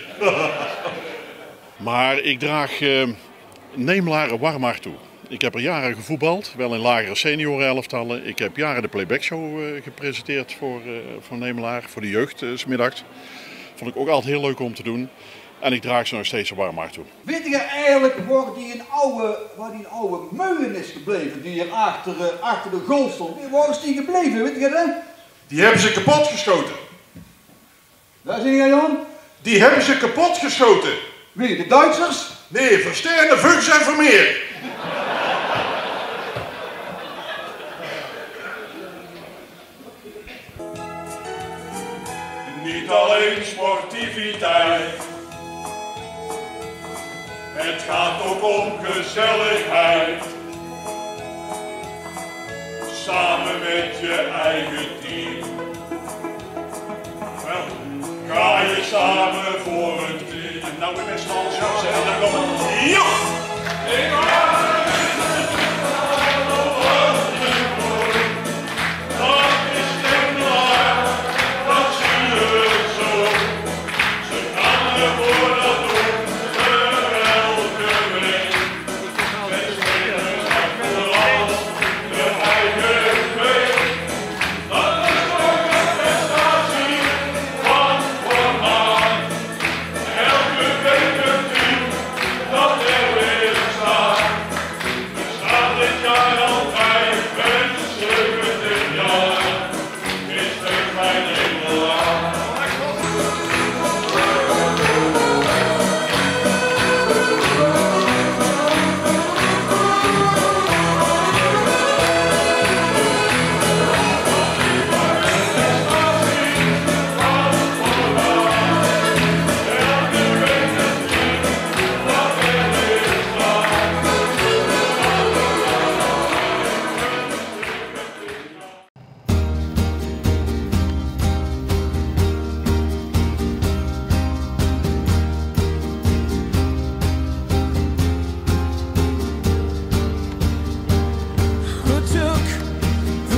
Maar ik draag uh, Nemelaar een warm hart toe. Ik heb er jaren gevoetbald, wel in lagere seniorenelftallen. Ik heb jaren de playbackshow uh, gepresenteerd voor, uh, voor Nemelaar, voor de jeugd uh, 's middags. Vond ik ook altijd heel leuk om te doen. En ik draag ze nog steeds een warm hart toe. Weet je eigenlijk waar die een oude, waar die een oude meulen is gebleven, die hier achter, uh, achter de goal stond? Waar is die gebleven, weet je dat? Die hebben ze kapot geschoten. Waar zie je, Jan? Die hebben ze kapot geschoten. Wie, de Duitsers? Nee, Versterne, Vugs en Vermeer. Niet alleen sportiviteit, het gaat ook om gezelligheid. Samen met je eigen team, wel, ga je samen voor een team. En nou weer met z'n allen zo zeggen, dan komt het. Ja!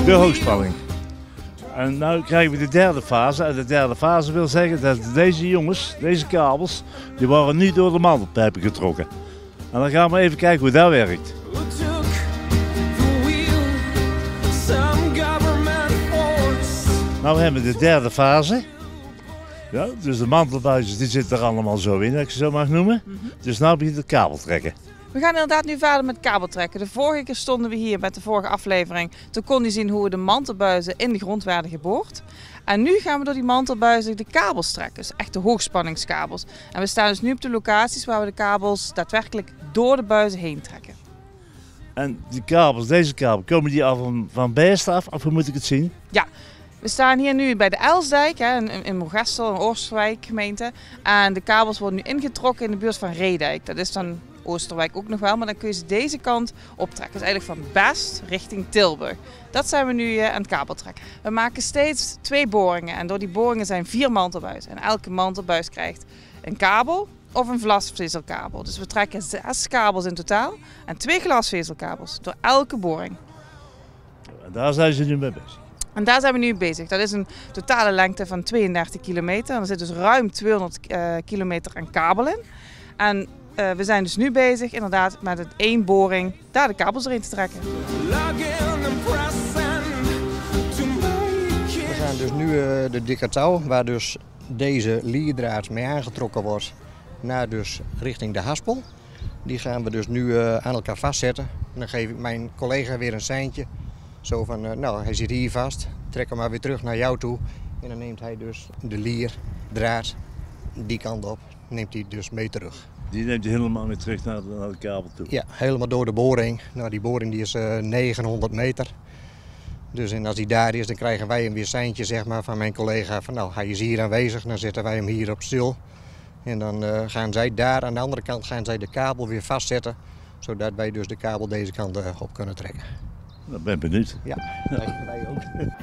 de hoogspanning. En nu krijgen we de derde fase. En de derde fase wil zeggen dat deze jongens, deze kabels, die worden nu door de mantelpijpen getrokken. En dan gaan we even kijken hoe dat werkt. Nou hebben we de derde fase. Ja, dus de mantelbuisjes die zitten er allemaal zo in, als ik ze zo mag noemen. Mm-hmm. Dus nu begint het kabel trekken. We gaan inderdaad nu verder met kabel trekken. De vorige keer stonden we hier met de vorige aflevering. Toen kon je zien hoe we de mantelbuizen in de grond werden geboord. En nu gaan we door die mantelbuizen de kabels trekken. Dus echt de hoogspanningskabels. En we staan dus nu op de locaties waar we de kabels daadwerkelijk door de buizen heen trekken. En die kabels, deze kabels, komen die al van, van Beest af? Of hoe moet ik het zien? Ja. We staan hier nu bij de Elsdijk hè, in, in Moergestel, een Oosterwijk gemeente. En de kabels worden nu ingetrokken in de buurt van Reedijk. Dat is dan Oosterwijk ook nog wel, maar dan kun je ze deze kant optrekken. Dus eigenlijk van Best richting Tilburg. Dat zijn we nu uh, aan het kabel trekken. We maken steeds twee boringen en door die boringen zijn vier mantelbuizen. En elke mantelbuis krijgt een kabel of een glasvezelkabel. Dus we trekken zes kabels in totaal en twee glasvezelkabels door elke boring. En daar zijn ze nu mee bezig. En daar zijn we nu bezig. Dat is een totale lengte van tweeëndertig kilometer. En er zit dus ruim tweehonderd uh, kilometer aan kabel in. En uh, we zijn dus nu bezig inderdaad met het één boring daar de kabels erin te trekken. We zijn dus nu uh, de dikke touw waar dus deze lierdraad mee aangetrokken wordt naar dus richting de haspel. Die gaan we dus nu uh, aan elkaar vastzetten. En dan geef ik mijn collega weer een seintje. Zo van, uh, nou, hij zit hier vast, trek hem maar weer terug naar jou toe. En dan neemt hij dus de lierdraad die kant op, neemt hij dus mee terug. Die neemt hij helemaal mee terug naar de, naar de kabel toe? Ja, helemaal door de boring. Nou, die boring die is uh, negenhonderd meter. Dus en als hij daar is, dan krijgen wij een weer seintje zeg maar, van mijn collega. Van nou, hij is hier aanwezig, dan zetten wij hem hier op stil. En dan uh, gaan zij daar, aan de andere kant gaan zij de kabel weer vastzetten. Zodat wij dus de kabel deze kant uh, op kunnen trekken. Ik ben benieuwd. Ja, wij, wij ook.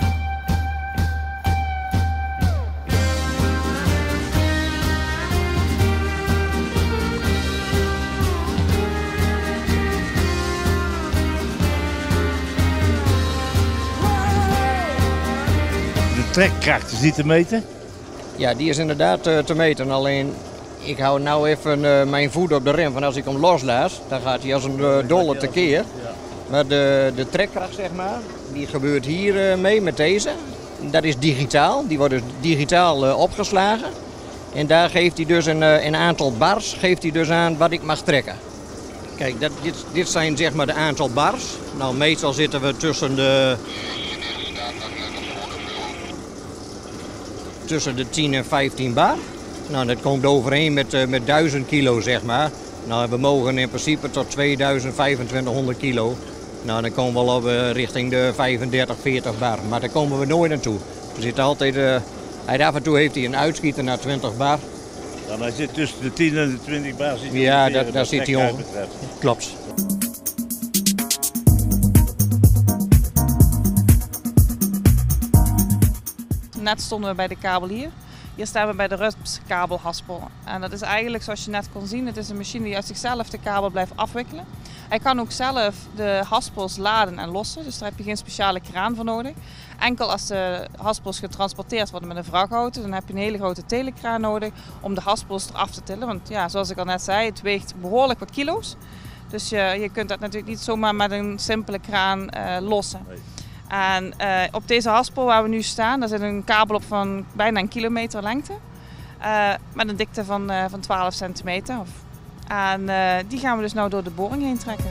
De trekkracht is die te meten? Ja, die is inderdaad uh, te meten. Alleen ik hou nou even uh, mijn voet op de rem. Van als ik hem loslaat, dan gaat hij als een uh, dolle tekeer. Maar de, de trekkracht, zeg maar, die gebeurt hier uh, mee met deze. Dat is digitaal, die wordt dus digitaal uh, opgeslagen. En daar geeft hij dus een, uh, een aantal bars geeft hij dus aan wat ik mag trekken. Kijk, dat, dit, dit zijn zeg maar de aantal bars. Nou, meestal zitten we tussen de, tussen de tien en vijftien bar. Nou, dat komt overeen met, uh, met duizend kilo, zeg maar. Nou, we mogen in principe tot tweeduizend, vijfentwintighonderd kilo. Nou, dan komen we al op uh, richting de vijfendertig, veertig bar. Maar daar komen we nooit naartoe. We zitten altijd, uh, hij, af en toe heeft hij een uitschieter naar twintig bar. Dan hij zit tussen de tien en de twintig bar. Zit ja, daar, daar zit hij om. Klopt. Net stonden we bij de kabel hier. Hier staan we bij de Rups kabelhaspel. En dat is eigenlijk, zoals je net kon zien, het is een machine die uit zichzelf de kabel blijft afwikkelen. Hij kan ook zelf de haspels laden en lossen, dus daar heb je geen speciale kraan voor nodig. Enkel als de haspels getransporteerd worden met een vrachtauto, dan heb je een hele grote telekraan nodig om de haspels eraf te tillen. Want ja, zoals ik al net zei, het weegt behoorlijk wat kilo's. Dus je, je kunt dat natuurlijk niet zomaar met een simpele kraan uh, lossen. Nee. En uh, op deze haspel waar we nu staan, daar zit een kabel op van bijna een kilometer lengte. Uh, met een dikte van, uh, van twaalf centimeter. En uh, die gaan we dus nou door de boring heen trekken.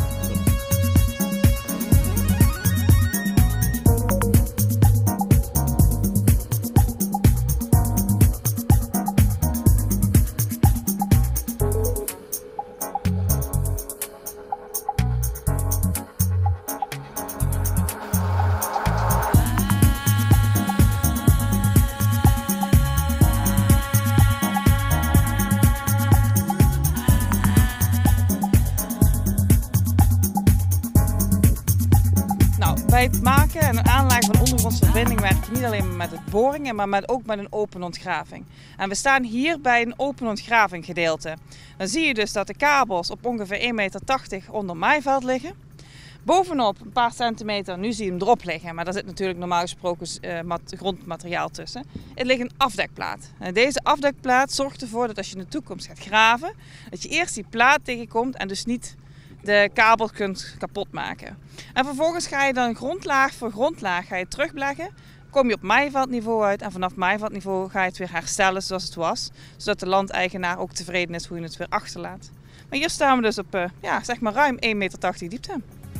Bij het maken en het aanleggen van ondergrondse verbinding werk je niet alleen met het boringen, maar met, ook met een open ontgraving. En we staan hier bij een open ontgraving gedeelte. Dan zie je dus dat de kabels op ongeveer één meter tachtig onder maaiveld liggen. Bovenop een paar centimeter, nu zie je hem erop liggen, maar daar zit natuurlijk normaal gesproken uh, mat, grondmateriaal tussen. Het ligt een afdekplaat. En deze afdekplaat zorgt ervoor dat als je in de toekomst gaat graven, dat je eerst die plaat tegenkomt en dus niet de kabel kunt kapot maken. En vervolgens ga je dan grondlaag voor grondlaag ga je terugleggen, kom je op maaivaldniveau uit en vanaf maaivaldniveau ga je het weer herstellen zoals het was, zodat de landeigenaar ook tevreden is hoe je het weer achterlaat. Maar hier staan we dus op uh, ja, zeg maar ruim één meter tachtig diepte.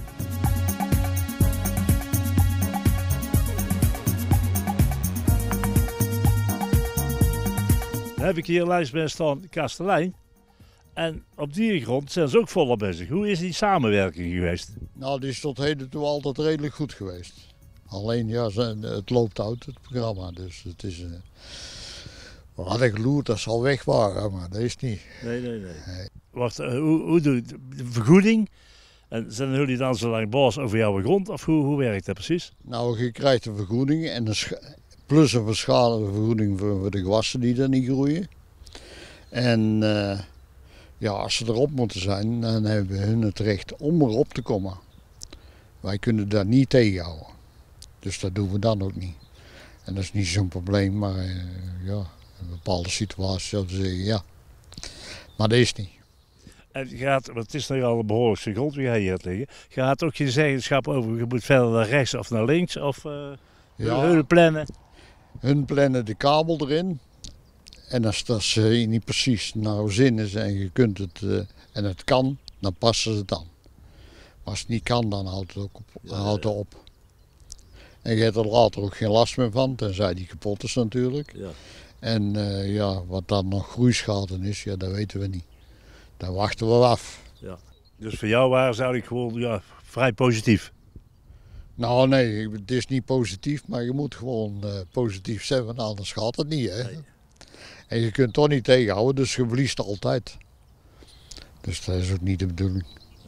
Dan heb ik hier lijst bij staan Kastelein. En op die grond zijn ze ook volop bezig. Hoe is die samenwerking geweest? Nou, die is tot heden toe altijd redelijk goed geweest. Alleen, ja, het loopt uit, het programma. Dus het is... Uh, we hadden geloerd dat ze al weg waren, maar dat is niet. Nee, nee, nee. nee. Wacht, uh, hoe, hoe doe je de vergoeding? En zijn jullie dan zo lang baas over jouw grond? Of hoe, hoe werkt dat precies? Nou, je krijgt een vergoeding en een plus een verschalende vergoeding voor, voor de gewassen die er niet groeien. En uh, ja, als ze erop moeten zijn, dan hebben hun het recht om erop te komen. Wij kunnen dat niet tegenhouden. Dus dat doen we dan ook niet. En dat is niet zo'n probleem, maar uh, ja, in bepaalde situaties zou je zeggen ja. Maar dat is niet. En gaat, want het is nogal een behoorlijkse grond wie jij hier hebt liggen. Gaat ook je zeggenschap over, je moet verder naar rechts of naar links? Of uh, ja, hun plannen? Hun plannen de kabel erin. En als dat ze niet precies naar zin is en je kunt het uh, en het kan, dan passen ze het aan. Maar als het niet kan, dan houdt het, ook op, dan houdt het op. En je hebt er later ook geen last meer van, tenzij die kapot is natuurlijk. Ja. En uh, ja, wat dan nog groeischade is, ja, dat weten we niet. Daar wachten we af. Ja. Dus voor jou waren ze eigenlijk gewoon ja, vrij positief? Nou nee, het is niet positief, maar je moet gewoon uh, positief zijn, want anders gaat het niet. Hè? Nee. En je kunt toch niet tegenhouden, dus je verliest altijd. Dus dat is ook niet de bedoeling.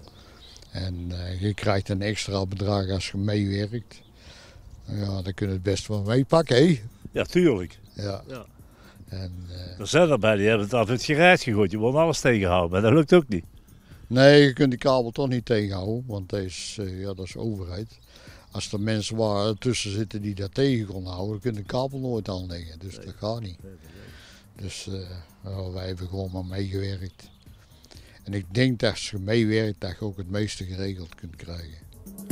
En uh, je krijgt een extra bedrag als je meewerkt. Ja, dan kun je het best wel meepakken, hé? Ja, tuurlijk. Ja. ja. En, uh, er zijn erbij, die hebben het af het gereid gegooid, die willen alles tegenhouden, maar dat lukt ook niet. Nee, je kunt die kabel toch niet tegenhouden, want dat is, uh, ja, dat is overheid. Als er mensen waar tussen zitten die dat tegen konden houden, dan kun je de kabel nooit aanleggen, dus nee. Dat gaat niet. Nee, nee, nee. Dus uh, nou, wij hebben gewoon maar meegewerkt. En ik denk dat als je meewerkt, dat je ook het meeste geregeld kunt krijgen.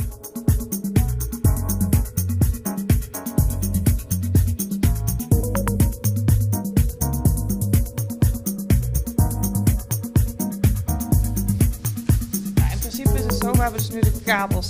We hebben dus nu de kabels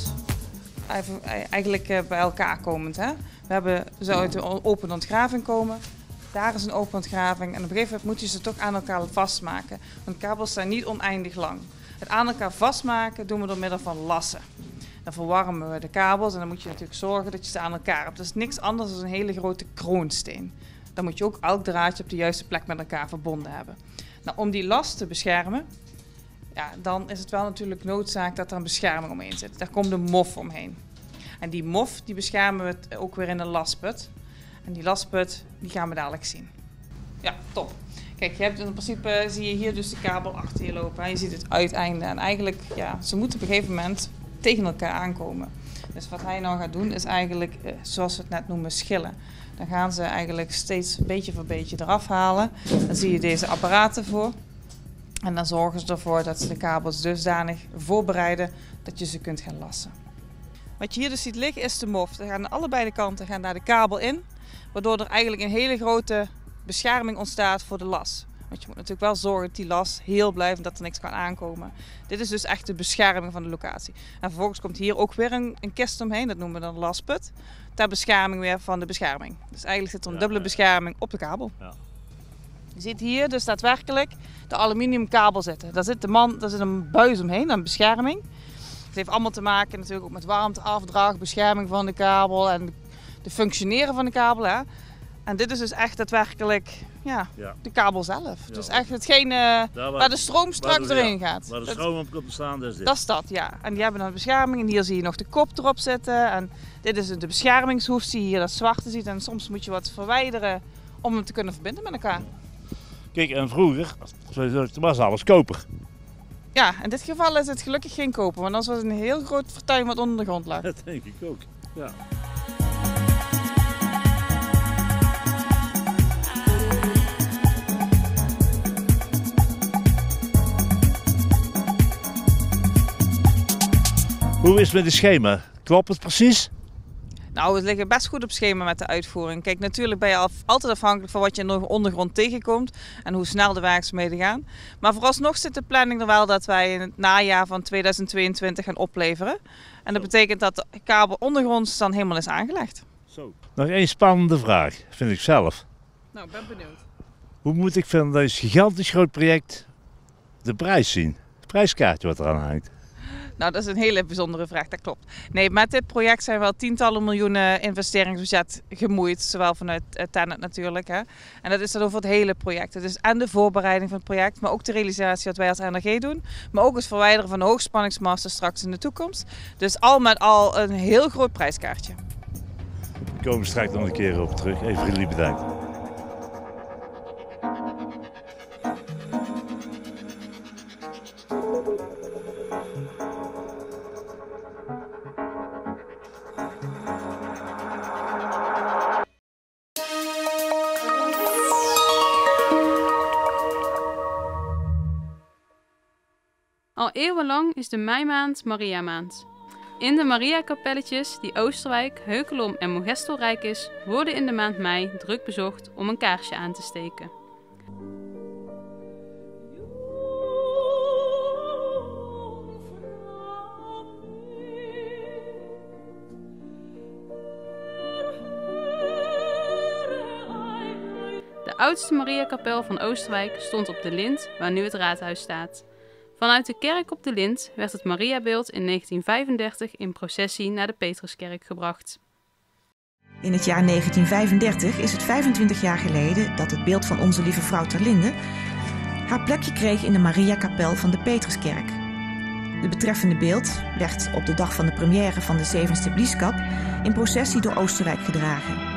eigenlijk bij elkaar komend. Hè? We hebben zo uit een open ontgraving komen. Daar is een open ontgraving en op een gegeven moment moet je ze toch aan elkaar vastmaken. Want kabels zijn niet oneindig lang. Het aan elkaar vastmaken doen we door middel van lassen. Dan verwarmen we de kabels en dan moet je natuurlijk zorgen dat je ze aan elkaar hebt. Dat is niks anders dan een hele grote kroonsteen. Dan moet je ook elk draadje op de juiste plek met elkaar verbonden hebben. Nou, om die last te beschermen, ja, dan is het wel natuurlijk noodzaak dat er een bescherming omheen zit. Daar komt de mof omheen. En die mof die beschermen we ook weer in een lasput. En die lasput die gaan we dadelijk zien. Ja, top. Kijk, je hebt in principe zie je hier dus de kabel achter je lopen. En je ziet het uiteinde. En eigenlijk, ja, ze moeten op een gegeven moment tegen elkaar aankomen. Dus wat hij nou gaat doen is eigenlijk, zoals we het net noemen, schillen. Dan gaan ze eigenlijk steeds beetje voor beetje eraf halen. Dan zie je deze apparaten voor. En dan zorgen ze ervoor dat ze de kabels dusdanig voorbereiden dat je ze kunt gaan lassen. Wat je hier dus ziet liggen is de mof. Er gaan aan allebei de kanten gaan daar de kabel in. Waardoor er eigenlijk een hele grote bescherming ontstaat voor de las. Want je moet natuurlijk wel zorgen dat die las heel blijft en dat er niks kan aankomen. Dit is dus echt de bescherming van de locatie. En vervolgens komt hier ook weer een, een kist omheen, dat noemen we dan een lasput. Ter bescherming weer van de bescherming. Dus eigenlijk zit er een ja, dubbele bescherming op de kabel. Ja. Je ziet hier dus daadwerkelijk de aluminium kabel zitten. Daar zit, de man, daar zit een buis omheen, een bescherming. Het heeft allemaal te maken natuurlijk ook met warmteafdracht, bescherming van de kabel en de functioneren van de kabel. Hè. En dit is dus echt daadwerkelijk ja, ja. de kabel zelf. Ja. Dus echt hetgene waar, waar de stroom straks doorheen ja, gaat. Waar de stroom op komt te staan, dat is dit. Dat is dat, ja. En die hebben dan een bescherming en hier zie je nog de kop erop zitten. En dit is de beschermingshoef, zie je hier dat zwarte ziet. En soms moet je wat verwijderen om hem te kunnen verbinden met elkaar. Kijk, en vroeger was alles koper. Ja, in dit geval is het gelukkig geen koper, want anders was het een heel groot fortuin wat onder de grond lag. Dat denk ik ook, ja. Hoe is het met het schema? Klopt het precies? Nou, we liggen best goed op schema met de uitvoering. Kijk, natuurlijk ben je al, altijd afhankelijk van wat je in de ondergrond tegenkomt en hoe snel de werkzaamheden gaan. Maar vooralsnog zit de planning er wel dat wij in het najaar van tweeduizend tweeëntwintig gaan opleveren. En dat betekent dat de kabel ondergronds dan helemaal is aangelegd. Zo. Nog één spannende vraag, vind ik zelf. Nou, ik ben benieuwd. Hoe moet ik van deze gigantisch groot project de prijs zien? Het prijskaartje wat eraan hangt. Nou, dat is een hele bijzondere vraag, dat klopt. Nee, met dit project zijn wel tientallen miljoenen investeringsbudget gemoeid, zowel vanuit uh, Tennet natuurlijk. Hè. En dat is dan over het hele project. Het is en de voorbereiding van het project, maar ook de realisatie wat wij als N R G doen. Maar ook het verwijderen van de hoogspanningsmasten straks in de toekomst. Dus al met al een heel groot prijskaartje. We komen straks nog een keer op terug. Even voor jullie bedankt. Al eeuwenlang is de meimaand Mariamaand. In de Mariakapelletjes die Oosterwijk, Heukelom en Mogestel rijk is, worden in de maand mei druk bezocht om een kaarsje aan te steken. De oudste Mariakapel van Oosterwijk stond op de Lint, waar nu het raadhuis staat. Vanuit de kerk op de Lint werd het Mariabeeld in negentien vijfendertig in processie naar de Petruskerk gebracht. In het jaar negentien vijfendertig is het vijfentwintig jaar geleden dat het beeld van Onze Lieve Vrouw ter Linde haar plekje kreeg in de Mariakapel van de Petruskerk. Het betreffende beeld werd op de dag van de première van de Zevenste Blieskap in processie door Oosterwijk gedragen.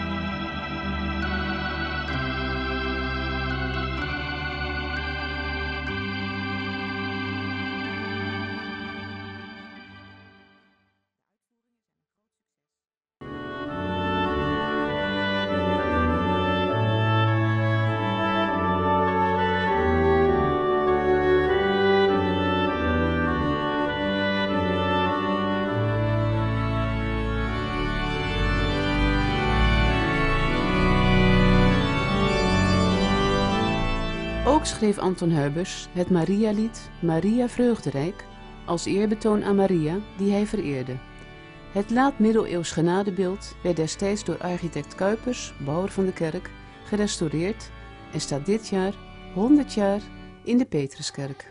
Ook schreef Anton Huibers het Marialied Maria Vreugderijk als eerbetoon aan Maria die hij vereerde. Het laat-middeleeuws genadebeeld werd destijds door architect Kuipers, bouwer van de kerk, gerestaureerd en staat dit jaar honderd jaar in de Petruskerk.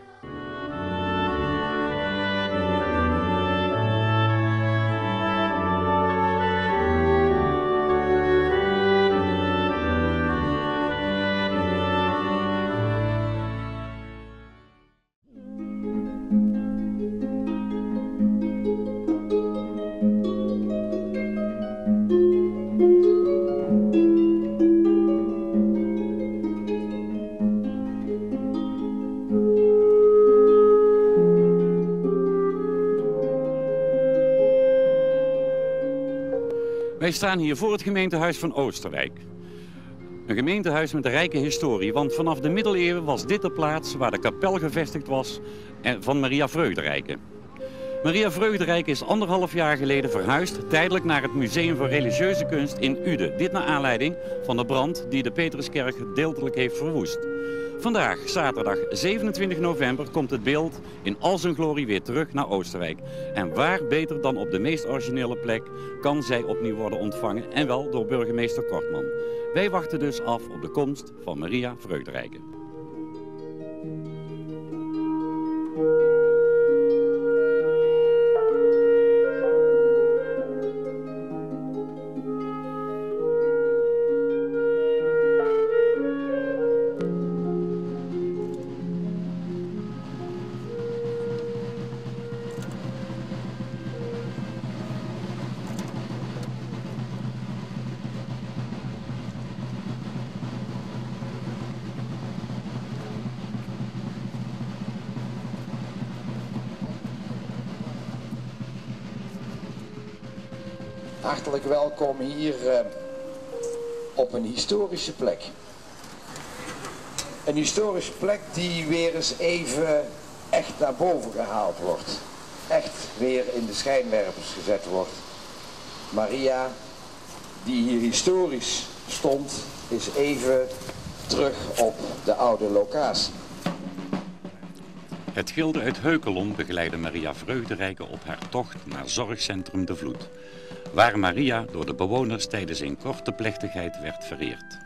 Wij staan hier voor het gemeentehuis van Oosterwijk. Een gemeentehuis met een rijke historie, want vanaf de middeleeuwen was dit de plaats waar de kapel gevestigd was van Maria Vreugderijke. Maria Vreugderijke is anderhalf jaar geleden verhuisd tijdelijk naar het Museum voor Religieuze Kunst in Uden. Dit naar aanleiding van de brand die de Petruskerk gedeeltelijk heeft verwoest. Vandaag, zaterdag zevenentwintig november, komt het beeld in al zijn glorie weer terug naar Oosterwijk. En waar beter dan op de meest originele plek kan zij opnieuw worden ontvangen, en wel door burgemeester Kortman. Wij wachten dus af op de komst van Maria Vreugderijke. Hartelijk welkom hier uh, op een historische plek. Een historische plek die weer eens even echt naar boven gehaald wordt. Echt weer in de schijnwerpers gezet wordt. Maria, die hier historisch stond, is even terug op de oude locatie. Het gilde uit Heukelom begeleidde Maria Vreugderijke op haar tocht naar Zorgcentrum De Vloed, waar Maria door de bewoners tijdens een korte plechtigheid werd vereerd.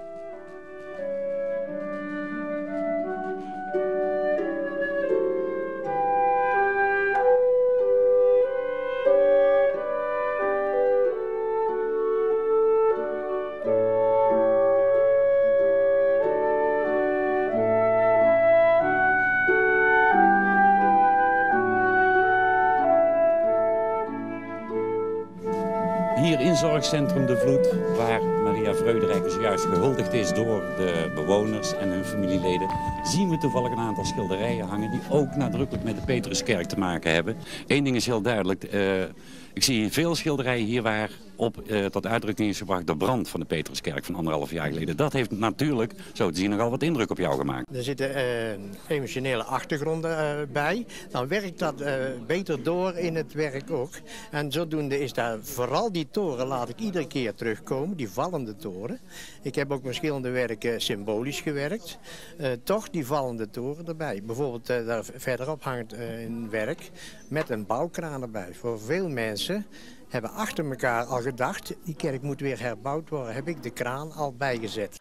Hier in Zorgcentrum De Vloed, waar Maria Vreugderijke zojuist gehuldigd is door de bewoners en hun familieleden, zien we toevallig een aantal schilderijen hangen die ook nadrukkelijk met de Petruskerk te maken hebben. Eén ding is heel duidelijk, uh, ik zie veel schilderijen hier waar op uh, tot uitdrukking is gebracht de brand van de Petruskerk van anderhalf jaar geleden. Dat heeft natuurlijk, zo te zien, nogal wat indruk op jou gemaakt. Er zitten uh, emotionele achtergronden uh, bij. Dan werkt dat uh, beter door in het werk ook. En zodoende is daar vooral die toren laat ik iedere keer terugkomen, die vallende toren. Ik heb ook verschillende werken symbolisch gewerkt. Uh, toch die vallende toren erbij. Bijvoorbeeld uh, daar verderop hangt uh, een werk met een bouwkraan erbij. Voor veel mensen hebben achter elkaar al gedacht, die kerk moet weer herbouwd worden. Heb ik de kraan al bijgezet.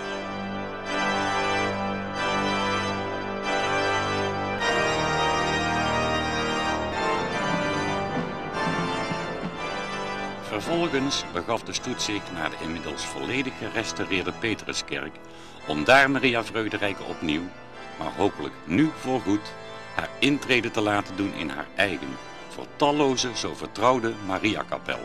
Vervolgens begaf de stoet zich naar de inmiddels volledig gerestaureerde Petruskerk om daar Maria Vreugderijke opnieuw, maar hopelijk nu voorgoed, haar intrede te laten doen in haar eigen, voor talloze zo vertrouwde Mariakapel.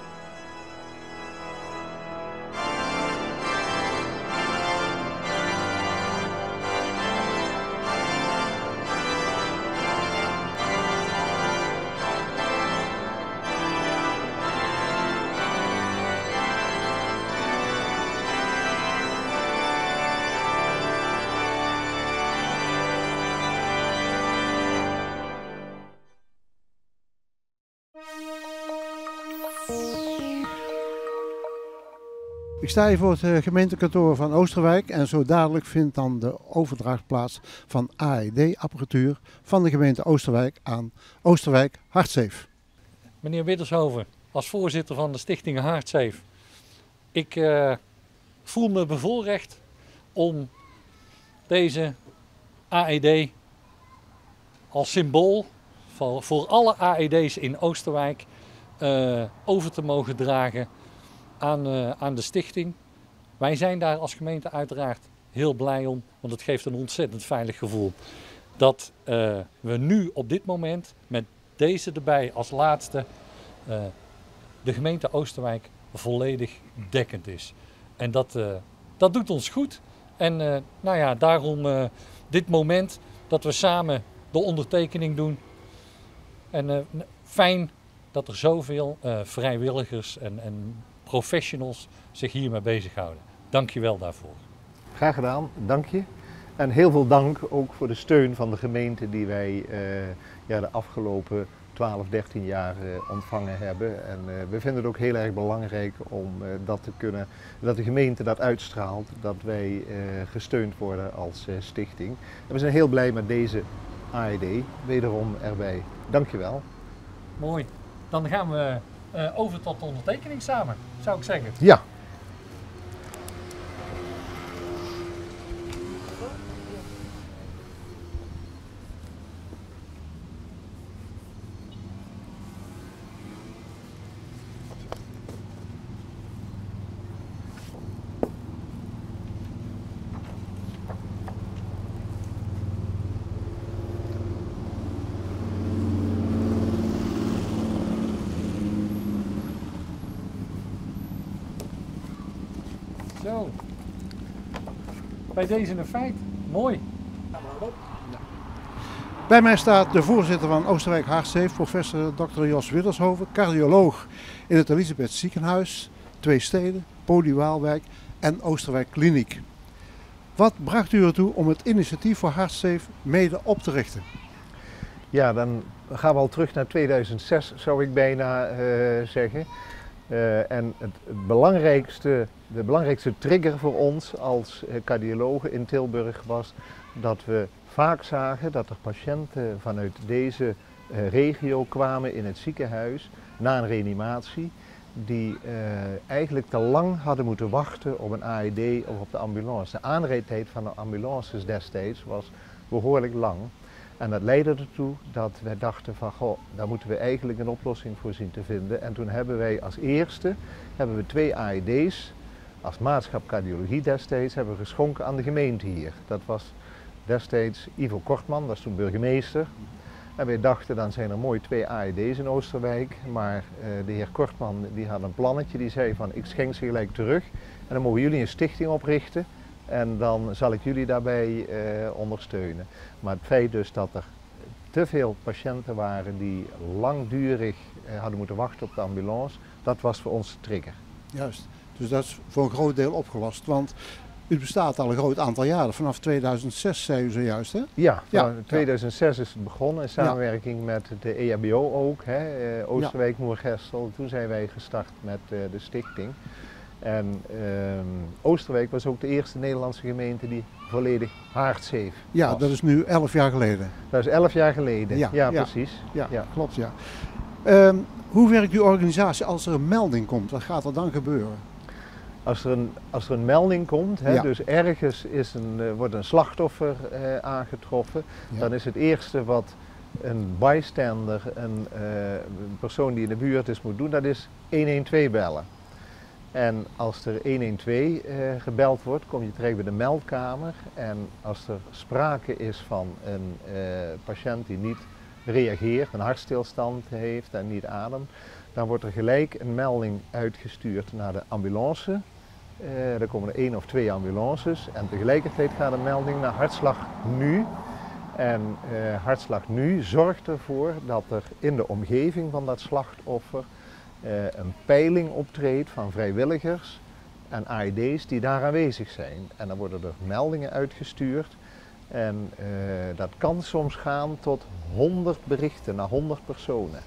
Ik sta hier voor het gemeentekantoor van Oosterwijk en zo dadelijk vindt dan de overdracht plaats van A E D-apparatuur van de gemeente Oosterwijk aan Oosterwijk HeartSafe. Meneer Widdershoven, als voorzitter van de stichting HeartSafe, ik uh, voel me bevoorrecht om deze A E D als symbool voor, voor alle A E D's in Oosterwijk uh, over te mogen dragen Aan, uh, aan de stichting. Wij zijn daar als gemeente uiteraard heel blij om, want het geeft een ontzettend veilig gevoel. Dat uh, we nu op dit moment met deze erbij als laatste uh, de gemeente Oosterwijk volledig dekkend is. En dat, uh, dat doet ons goed. En uh, nou ja, daarom uh, dit moment dat we samen de ondertekening doen. En uh, fijn dat er zoveel uh, vrijwilligers en, en professionals zich hiermee bezighouden. Dank je wel daarvoor. Graag gedaan, dank je. En heel veel dank ook voor de steun van de gemeente die wij uh, ja, de afgelopen twaalf, dertien jaar uh, ontvangen hebben. En uh, we vinden het ook heel erg belangrijk om uh, dat te kunnen, dat de gemeente dat uitstraalt, dat wij uh, gesteund worden als uh, stichting. En we zijn heel blij met deze A E D, wederom erbij. Dank je wel. Mooi. Dan gaan we uh, over tot de ondertekening samen, zou ik zeggen. Ja. Zo, bij deze een feit. Mooi. Bij mij staat de voorzitter van Oosterwijk Heart-Safe, professor dokter Jos Widdershoven, cardioloog in het Elisabeth Ziekenhuis, Twee Steden, Poli Waalwijk en Oosterwijk Kliniek. Wat bracht u ertoe om het initiatief voor Heart-Safe mede op te richten? Ja, dan gaan we al terug naar tweeduizend zes, zou ik bijna uh, zeggen. Uh, en het, het belangrijkste, de belangrijkste trigger voor ons als cardiologen in Tilburg was dat we vaak zagen dat er patiënten vanuit deze uh, regio kwamen in het ziekenhuis na een reanimatie, die uh, eigenlijk te lang hadden moeten wachten op een A E D of op de ambulance. De aanrijdtijd van de ambulances destijds was behoorlijk lang. En dat leidde ertoe dat wij dachten van, goh, daar moeten we eigenlijk een oplossing voor zien te vinden. En toen hebben wij als eerste hebben we twee A E D's als maatschap cardiologie destijds hebben we geschonken aan de gemeente hier. Dat was destijds Ivo Kortman, dat is toen burgemeester. En wij dachten, dan zijn er mooi twee A E D's in Oosterwijk. Maar uh, de heer Kortman die had een plannetje, die zei van, ik schenk ze gelijk terug. En dan mogen jullie een stichting oprichten. En dan zal ik jullie daarbij uh, ondersteunen. Maar het feit dus dat er te veel patiënten waren die langdurig uh, hadden moeten wachten op de ambulance, dat was voor ons de trigger. Juist, dus dat is voor een groot deel opgelost. Want u bestaat al een groot aantal jaren, vanaf tweeduizend zes zei u zojuist, hè? Ja, ja. tweeduizend zes is het begonnen in samenwerking ja. met de E H B O ook, hè? Uh, Oosterwijk, ja. Moergestel. Toen zijn wij gestart met uh, de stichting. En uh, Oosterwijk was ook de eerste Nederlandse gemeente die volledig Heart-Safe Ja, was. Dat is nu elf jaar geleden. Dat is elf jaar geleden, ja, ja, ja. precies. Ja, ja. klopt, ja. Um, hoe werkt uw organisatie als er een melding komt? Wat gaat er dan gebeuren? Als er een, als er een melding komt, hè, ja. dus ergens is een, uh, wordt een slachtoffer uh, aangetroffen, ja. dan is het eerste wat een bystander, een, uh, een persoon die in de buurt is, moet doen, dat is honderdtwaalf bellen. En als er honderdtwaalf uh, gebeld wordt, kom je terecht bij de meldkamer. En als er sprake is van een uh, patiënt die niet reageert, een hartstilstand heeft en niet ademt, dan wordt er gelijk een melding uitgestuurd naar de ambulance. Uh, er komen er één of twee ambulances en tegelijkertijd gaat een melding naar Hartslag Nu. En uh, Hartslag Nu zorgt ervoor dat er in de omgeving van dat slachtoffer uh, een peiling optreedt van vrijwilligers en A E D's die daar aanwezig zijn. En dan worden er meldingen uitgestuurd en uh, dat kan soms gaan tot honderd berichten naar honderd personen.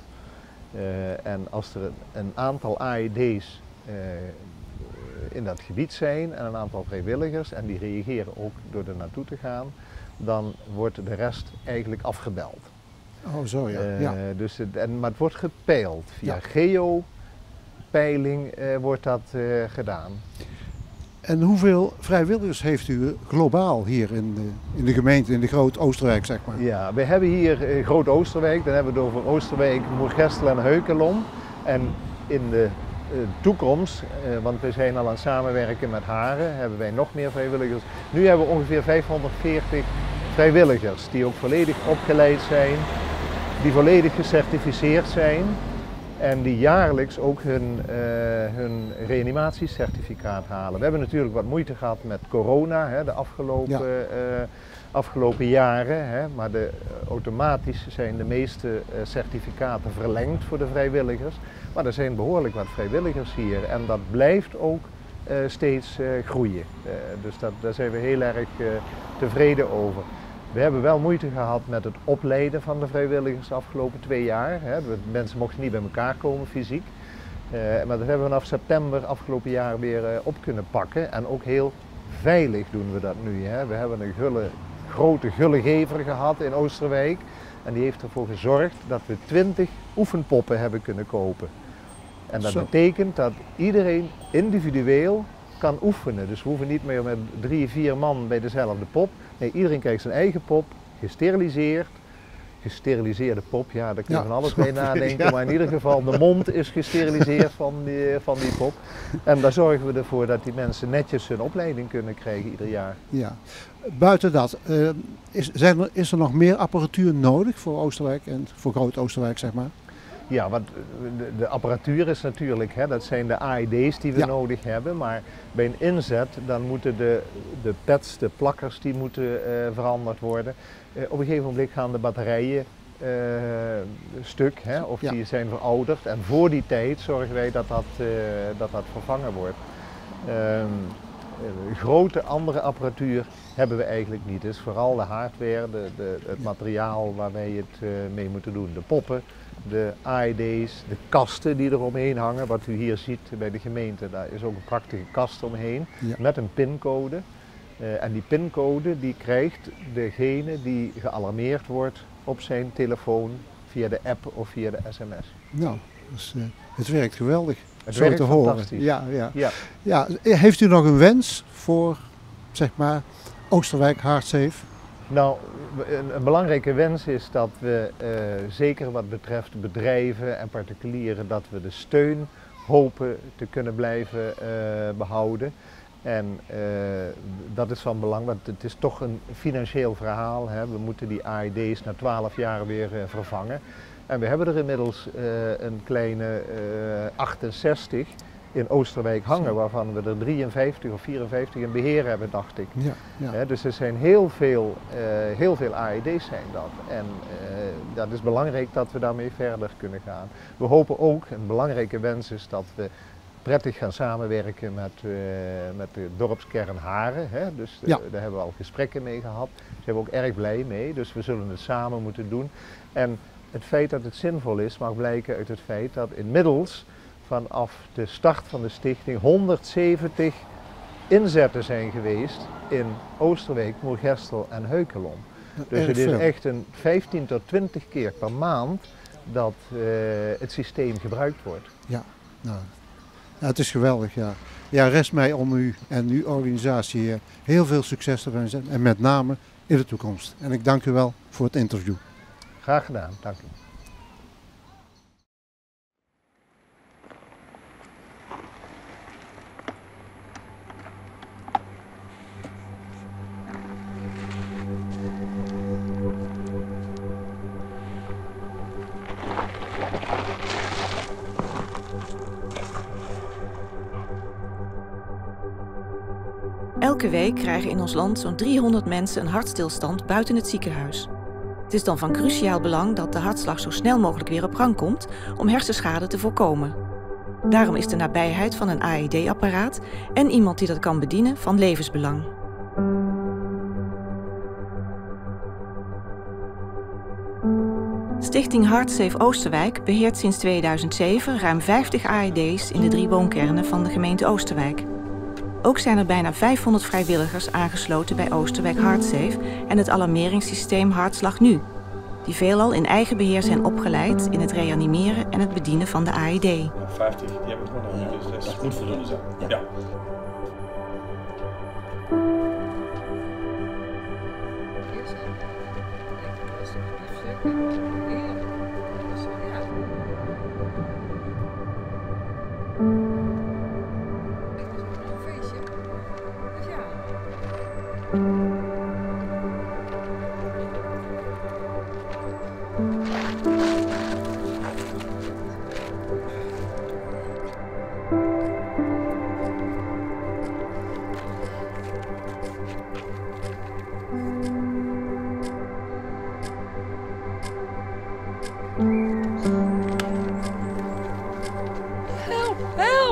Uh, en als er een aantal A E D's uh, in dat gebied zijn en een aantal vrijwilligers en die reageren ook door er naartoe te gaan, dan wordt de rest eigenlijk afgebeld. Oh zo ja. Uh, ja. Dus het, en, maar het wordt gepeild. Via ja. geopeiling uh, wordt dat uh, gedaan. En hoeveel vrijwilligers heeft u globaal hier in de, in de gemeente, in de Groot Oosterwijk, zeg maar? Ja, we hebben hier uh, Groot Oosterwijk, dan hebben we het over Oosterwijk, Moergestel en Heukelom. En in de uh, toekomst, uh, want we zijn al aan het samenwerken met Haren, hebben wij nog meer vrijwilligers. Nu hebben we ongeveer vijfhonderdveertig vrijwilligers die ook volledig opgeleid zijn, die volledig gecertificeerd zijn. En die jaarlijks ook hun, uh, hun reanimatiecertificaat halen. We hebben natuurlijk wat moeite gehad met corona hè, de afgelopen, ja. uh, afgelopen jaren. Hè, maar de, uh, automatisch zijn de meeste uh, certificaten verlengd voor de vrijwilligers. Maar er zijn behoorlijk wat vrijwilligers hier en dat blijft ook uh, steeds uh, groeien. Uh, dus dat, daar zijn we heel erg uh, tevreden over. We hebben wel moeite gehad met het opleiden van de vrijwilligers de afgelopen twee jaar. Hè. De mensen mochten niet bij elkaar komen fysiek. Uh, maar dat hebben we vanaf september afgelopen jaar weer uh, op kunnen pakken. En ook heel veilig doen we dat nu. Hè. We hebben een gulle, grote gullegever gehad in Oosterwijk. En die heeft ervoor gezorgd dat we twintig oefenpoppen hebben kunnen kopen. En dat Zo. betekent dat iedereen individueel kan oefenen. Dus we hoeven niet meer met drie, vier man bij dezelfde pop. Nee, iedereen krijgt zijn eigen pop, gesteriliseerd. Gesteriliseerde pop, ja, daar kun je ja, van alles mee nadenken. Ja. Maar in ieder geval, de mond is gesteriliseerd van die, van die pop. En daar zorgen we ervoor dat die mensen netjes hun opleiding kunnen krijgen ieder jaar. Ja. Buiten dat, uh, is, zijn er, is er nog meer apparatuur nodig voor Oosterwijk en voor Groot Oosterwijk, zeg maar? Ja, want de, de apparatuur is natuurlijk, hè, dat zijn de A E D's die we ja. nodig hebben, maar bij een inzet dan moeten de, de pads, de plakkers, die moeten uh, veranderd worden. Uh, op een gegeven moment gaan de batterijen uh, stuk, hè, of ja. die zijn verouderd en voor die tijd zorgen wij dat dat, uh, dat, dat vervangen wordt. Um, uh, grote andere apparatuur hebben we eigenlijk niet. Het is vooral de hardware, de, de, het materiaal waar wij het uh, mee moeten doen. De poppen, de A E D's, de kasten die er omheen hangen. Wat u hier ziet bij de gemeente, daar is ook een prachtige kast omheen ja. met een pincode. Uh, en die pincode die krijgt degene die gealarmeerd wordt op zijn telefoon via de app of via de sms. Nou, dus, uh, het werkt geweldig. Het zo werkt te fantastisch. horen. Ja, ja. Ja. Ja, heeft u nog een wens voor, zeg maar, Oosterwijk HeartSafe? Nou, een, een belangrijke wens is dat we, uh, zeker wat betreft bedrijven en particulieren, dat we de steun hopen te kunnen blijven uh, behouden. En uh, dat is van belang, want het is toch een financieel verhaal. Hè. We moeten die A E D's na twaalf jaar weer uh, vervangen. En we hebben er inmiddels uh, een kleine uh, achtenzestig in Oosterwijk hangen, waarvan we er drieënvijftig of vierenvijftig in beheer hebben, dacht ik. Ja, ja. He, dus er zijn heel veel, uh, heel veel A E D's zijn dat. En uh, dat is belangrijk dat we daarmee verder kunnen gaan. We hopen ook, een belangrijke wens is dat we prettig gaan samenwerken met, uh, met de dorpskern Haren. Hè? Dus uh, ja. daar hebben we al gesprekken mee gehad. Daar zijn we ook erg blij mee, dus we zullen het samen moeten doen. En het feit dat het zinvol is mag blijken uit het feit dat inmiddels vanaf de start van de stichting honderdzeventig inzetten zijn geweest in Oosterwijk, Moergestel en Heukelom. Dus het is echt een vijftien tot twintig keer per maand dat uh, het systeem gebruikt wordt. Ja, nou, ja, het is geweldig. Ja. Ja, rest mij om u en uw organisatie heel veel succes te wensen en met name in de toekomst. En ik dank u wel voor het interview. Graag gedaan, dank u. Elke week krijgen in ons land zo'n driehonderd mensen een hartstilstand buiten het ziekenhuis. Het is dan van cruciaal belang dat de hartslag zo snel mogelijk weer op gang komt om hersenschade te voorkomen. Daarom is de nabijheid van een A E D-apparaat en iemand die dat kan bedienen van levensbelang. Stichting HeartSafe Oosterwijk beheert sinds tweeduizend zeven ruim vijftig A E D's in de drie woonkernen van de gemeente Oosterwijk. Ook zijn er bijna vijfhonderd vrijwilligers aangesloten bij Oosterwijk HeartSafe en het alarmeringssysteem Hartslag Nu, die veelal in eigen beheer zijn opgeleid in het reanimeren en het bedienen van de A E D. Ja, vijftig, die hebben we gewoon nodig, dus dat is goed voldoende zo. Ja. Ja. Help, help!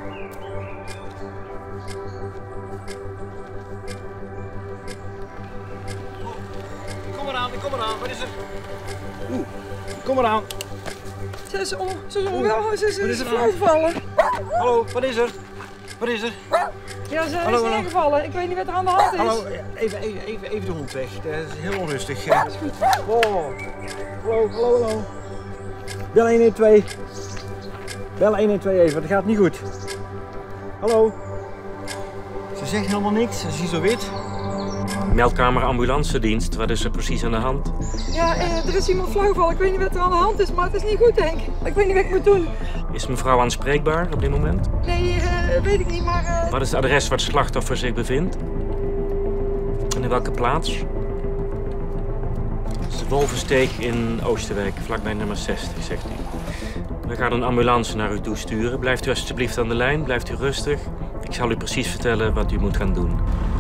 Kom eraan, kom eraan, wat is er? Oeh, kom eraan. Ze is om, ze is onwel, ze is, is, is flauw gevallen. Hallo, wat is er? Wat is er? Ja, ze hallo, is hallo. neergevallen. Ik weet niet wat er aan de hand is. Hallo, even, even, even, even de hond weg. Dat is heel onrustig. Ja, is goed. Oh. Hallo, hallo, hallo. Bel een een twee. Bel een een twee even, dat gaat niet goed. Hallo. Ze zegt helemaal niks, ze is hier zo wit. Meldkamer ambulancedienst, wat is er precies aan de hand? Ja, eh, er is iemand flauw gevallen. Ik weet niet wat er aan de hand is, maar het is niet goed, denk ik. Ik weet niet wat ik moet doen. Is mevrouw aanspreekbaar op dit moment? Nee, uh, weet ik niet, maar... Uh... Wat is het adres waar het slachtoffer zich bevindt? En in welke plaats? Het is de Wolvensteek in Oosterwijk, vlakbij nummer zestig, zegt hij. We gaan een ambulance naar u toe sturen. Blijft u alsjeblieft aan de lijn, blijft u rustig. Ik zal u precies vertellen wat u moet gaan doen.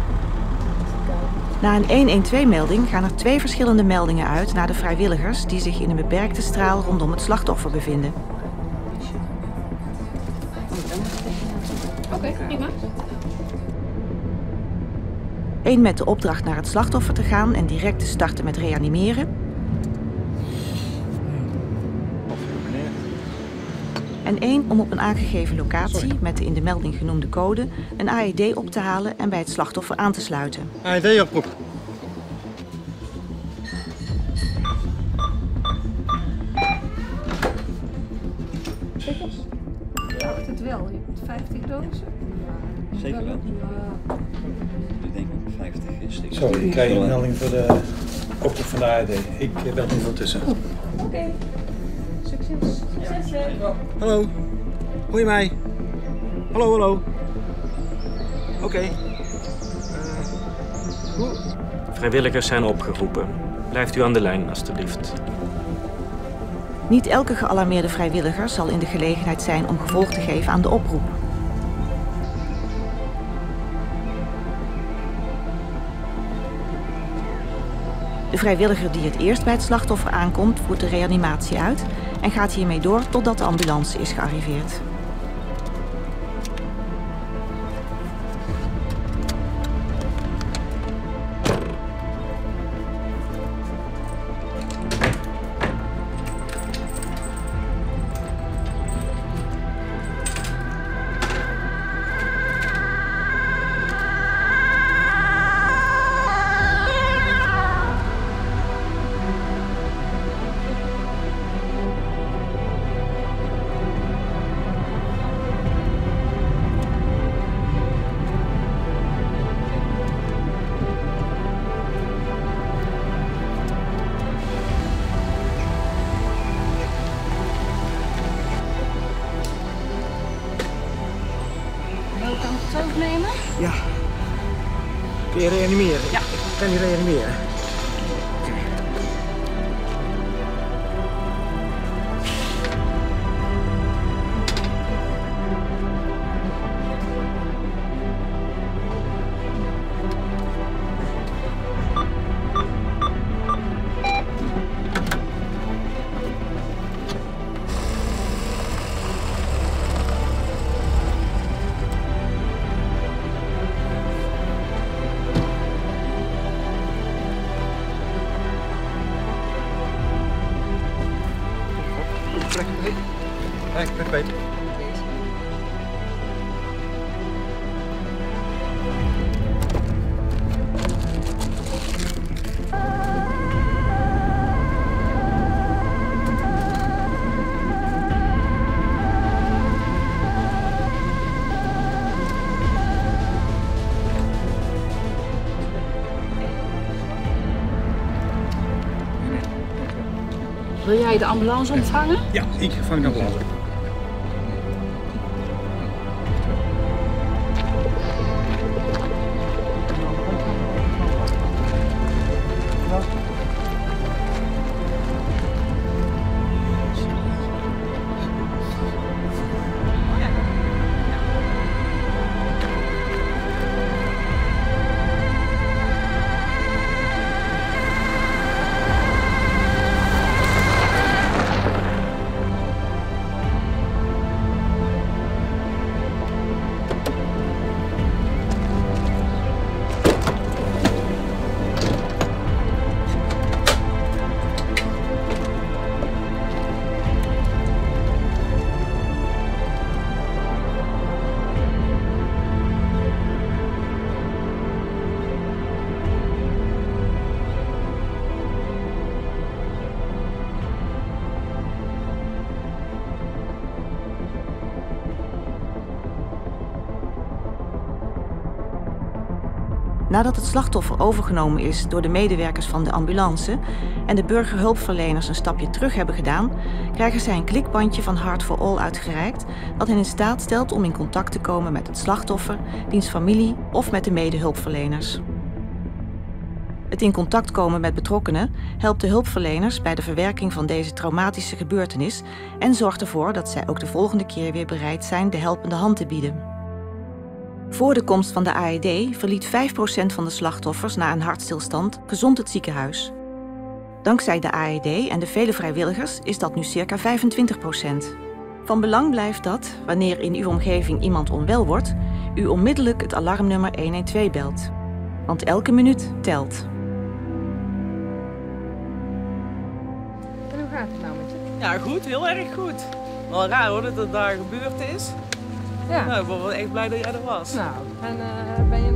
Na een honderdtwaalf-melding gaan er twee verschillende meldingen uit naar de vrijwilligers die zich in een beperkte straal rondom het slachtoffer bevinden. Oké, okay, prima. Eén met de opdracht naar het slachtoffer te gaan en direct te starten met reanimeren. En één om op een aangegeven locatie met de in de melding genoemde code een A E D op te halen en bij het slachtoffer aan te sluiten. A E D-oproep. Je acht het wel, je hebt vijftig dozen. Zeker wel. Ik denk dat vijftig is. Zo, ik krijg een melding voor de oproep van de A E D. Ik bel nu van tussen. Oké, okay. Succes. Succes. Hallo, hoor je mij? Hallo, hallo. Oké. Okay. Uh, Vrijwilligers zijn opgeroepen. Blijft u aan de lijn, alstublieft. Niet elke gealarmeerde vrijwilliger zal in de gelegenheid zijn om gevolg te geven aan de oproep. De vrijwilliger die het eerst bij het slachtoffer aankomt, voert de reanimatie uit en gaat hiermee door totdat de ambulance is gearriveerd. Overnemen? Ja. Kun je reanimeren? Ja. Ik kan niet reanimeren. Kijk, ik ben beter. Wil jij de ambulance ontvangen? Ja, ik vang de ambulance. Nadat het slachtoffer overgenomen is door de medewerkers van de ambulance en de burgerhulpverleners een stapje terug hebben gedaan, krijgen zij een klikbandje van Heart for All uitgereikt dat hen in staat stelt om in contact te komen met het slachtoffer, diens familie of met de medehulpverleners. Het in contact komen met betrokkenen helpt de hulpverleners bij de verwerking van deze traumatische gebeurtenis en zorgt ervoor dat zij ook de volgende keer weer bereid zijn de helpende hand te bieden. Voor de komst van de A E D verliet vijf procent van de slachtoffers na een hartstilstand gezond het ziekenhuis. Dankzij de A E D en de vele vrijwilligers is dat nu circa vijfentwintig procent. Van belang blijft dat, wanneer in uw omgeving iemand onwel wordt, u onmiddellijk het alarmnummer honderdtwaalf belt. Want elke minuut telt. En hoe gaat het nou met je? Ja, goed, heel erg goed. Wel raar hoor dat het daar gebeurd is. Ja. Nou, ik ben wel echt blij dat jij er was. Nou, en uh, ben je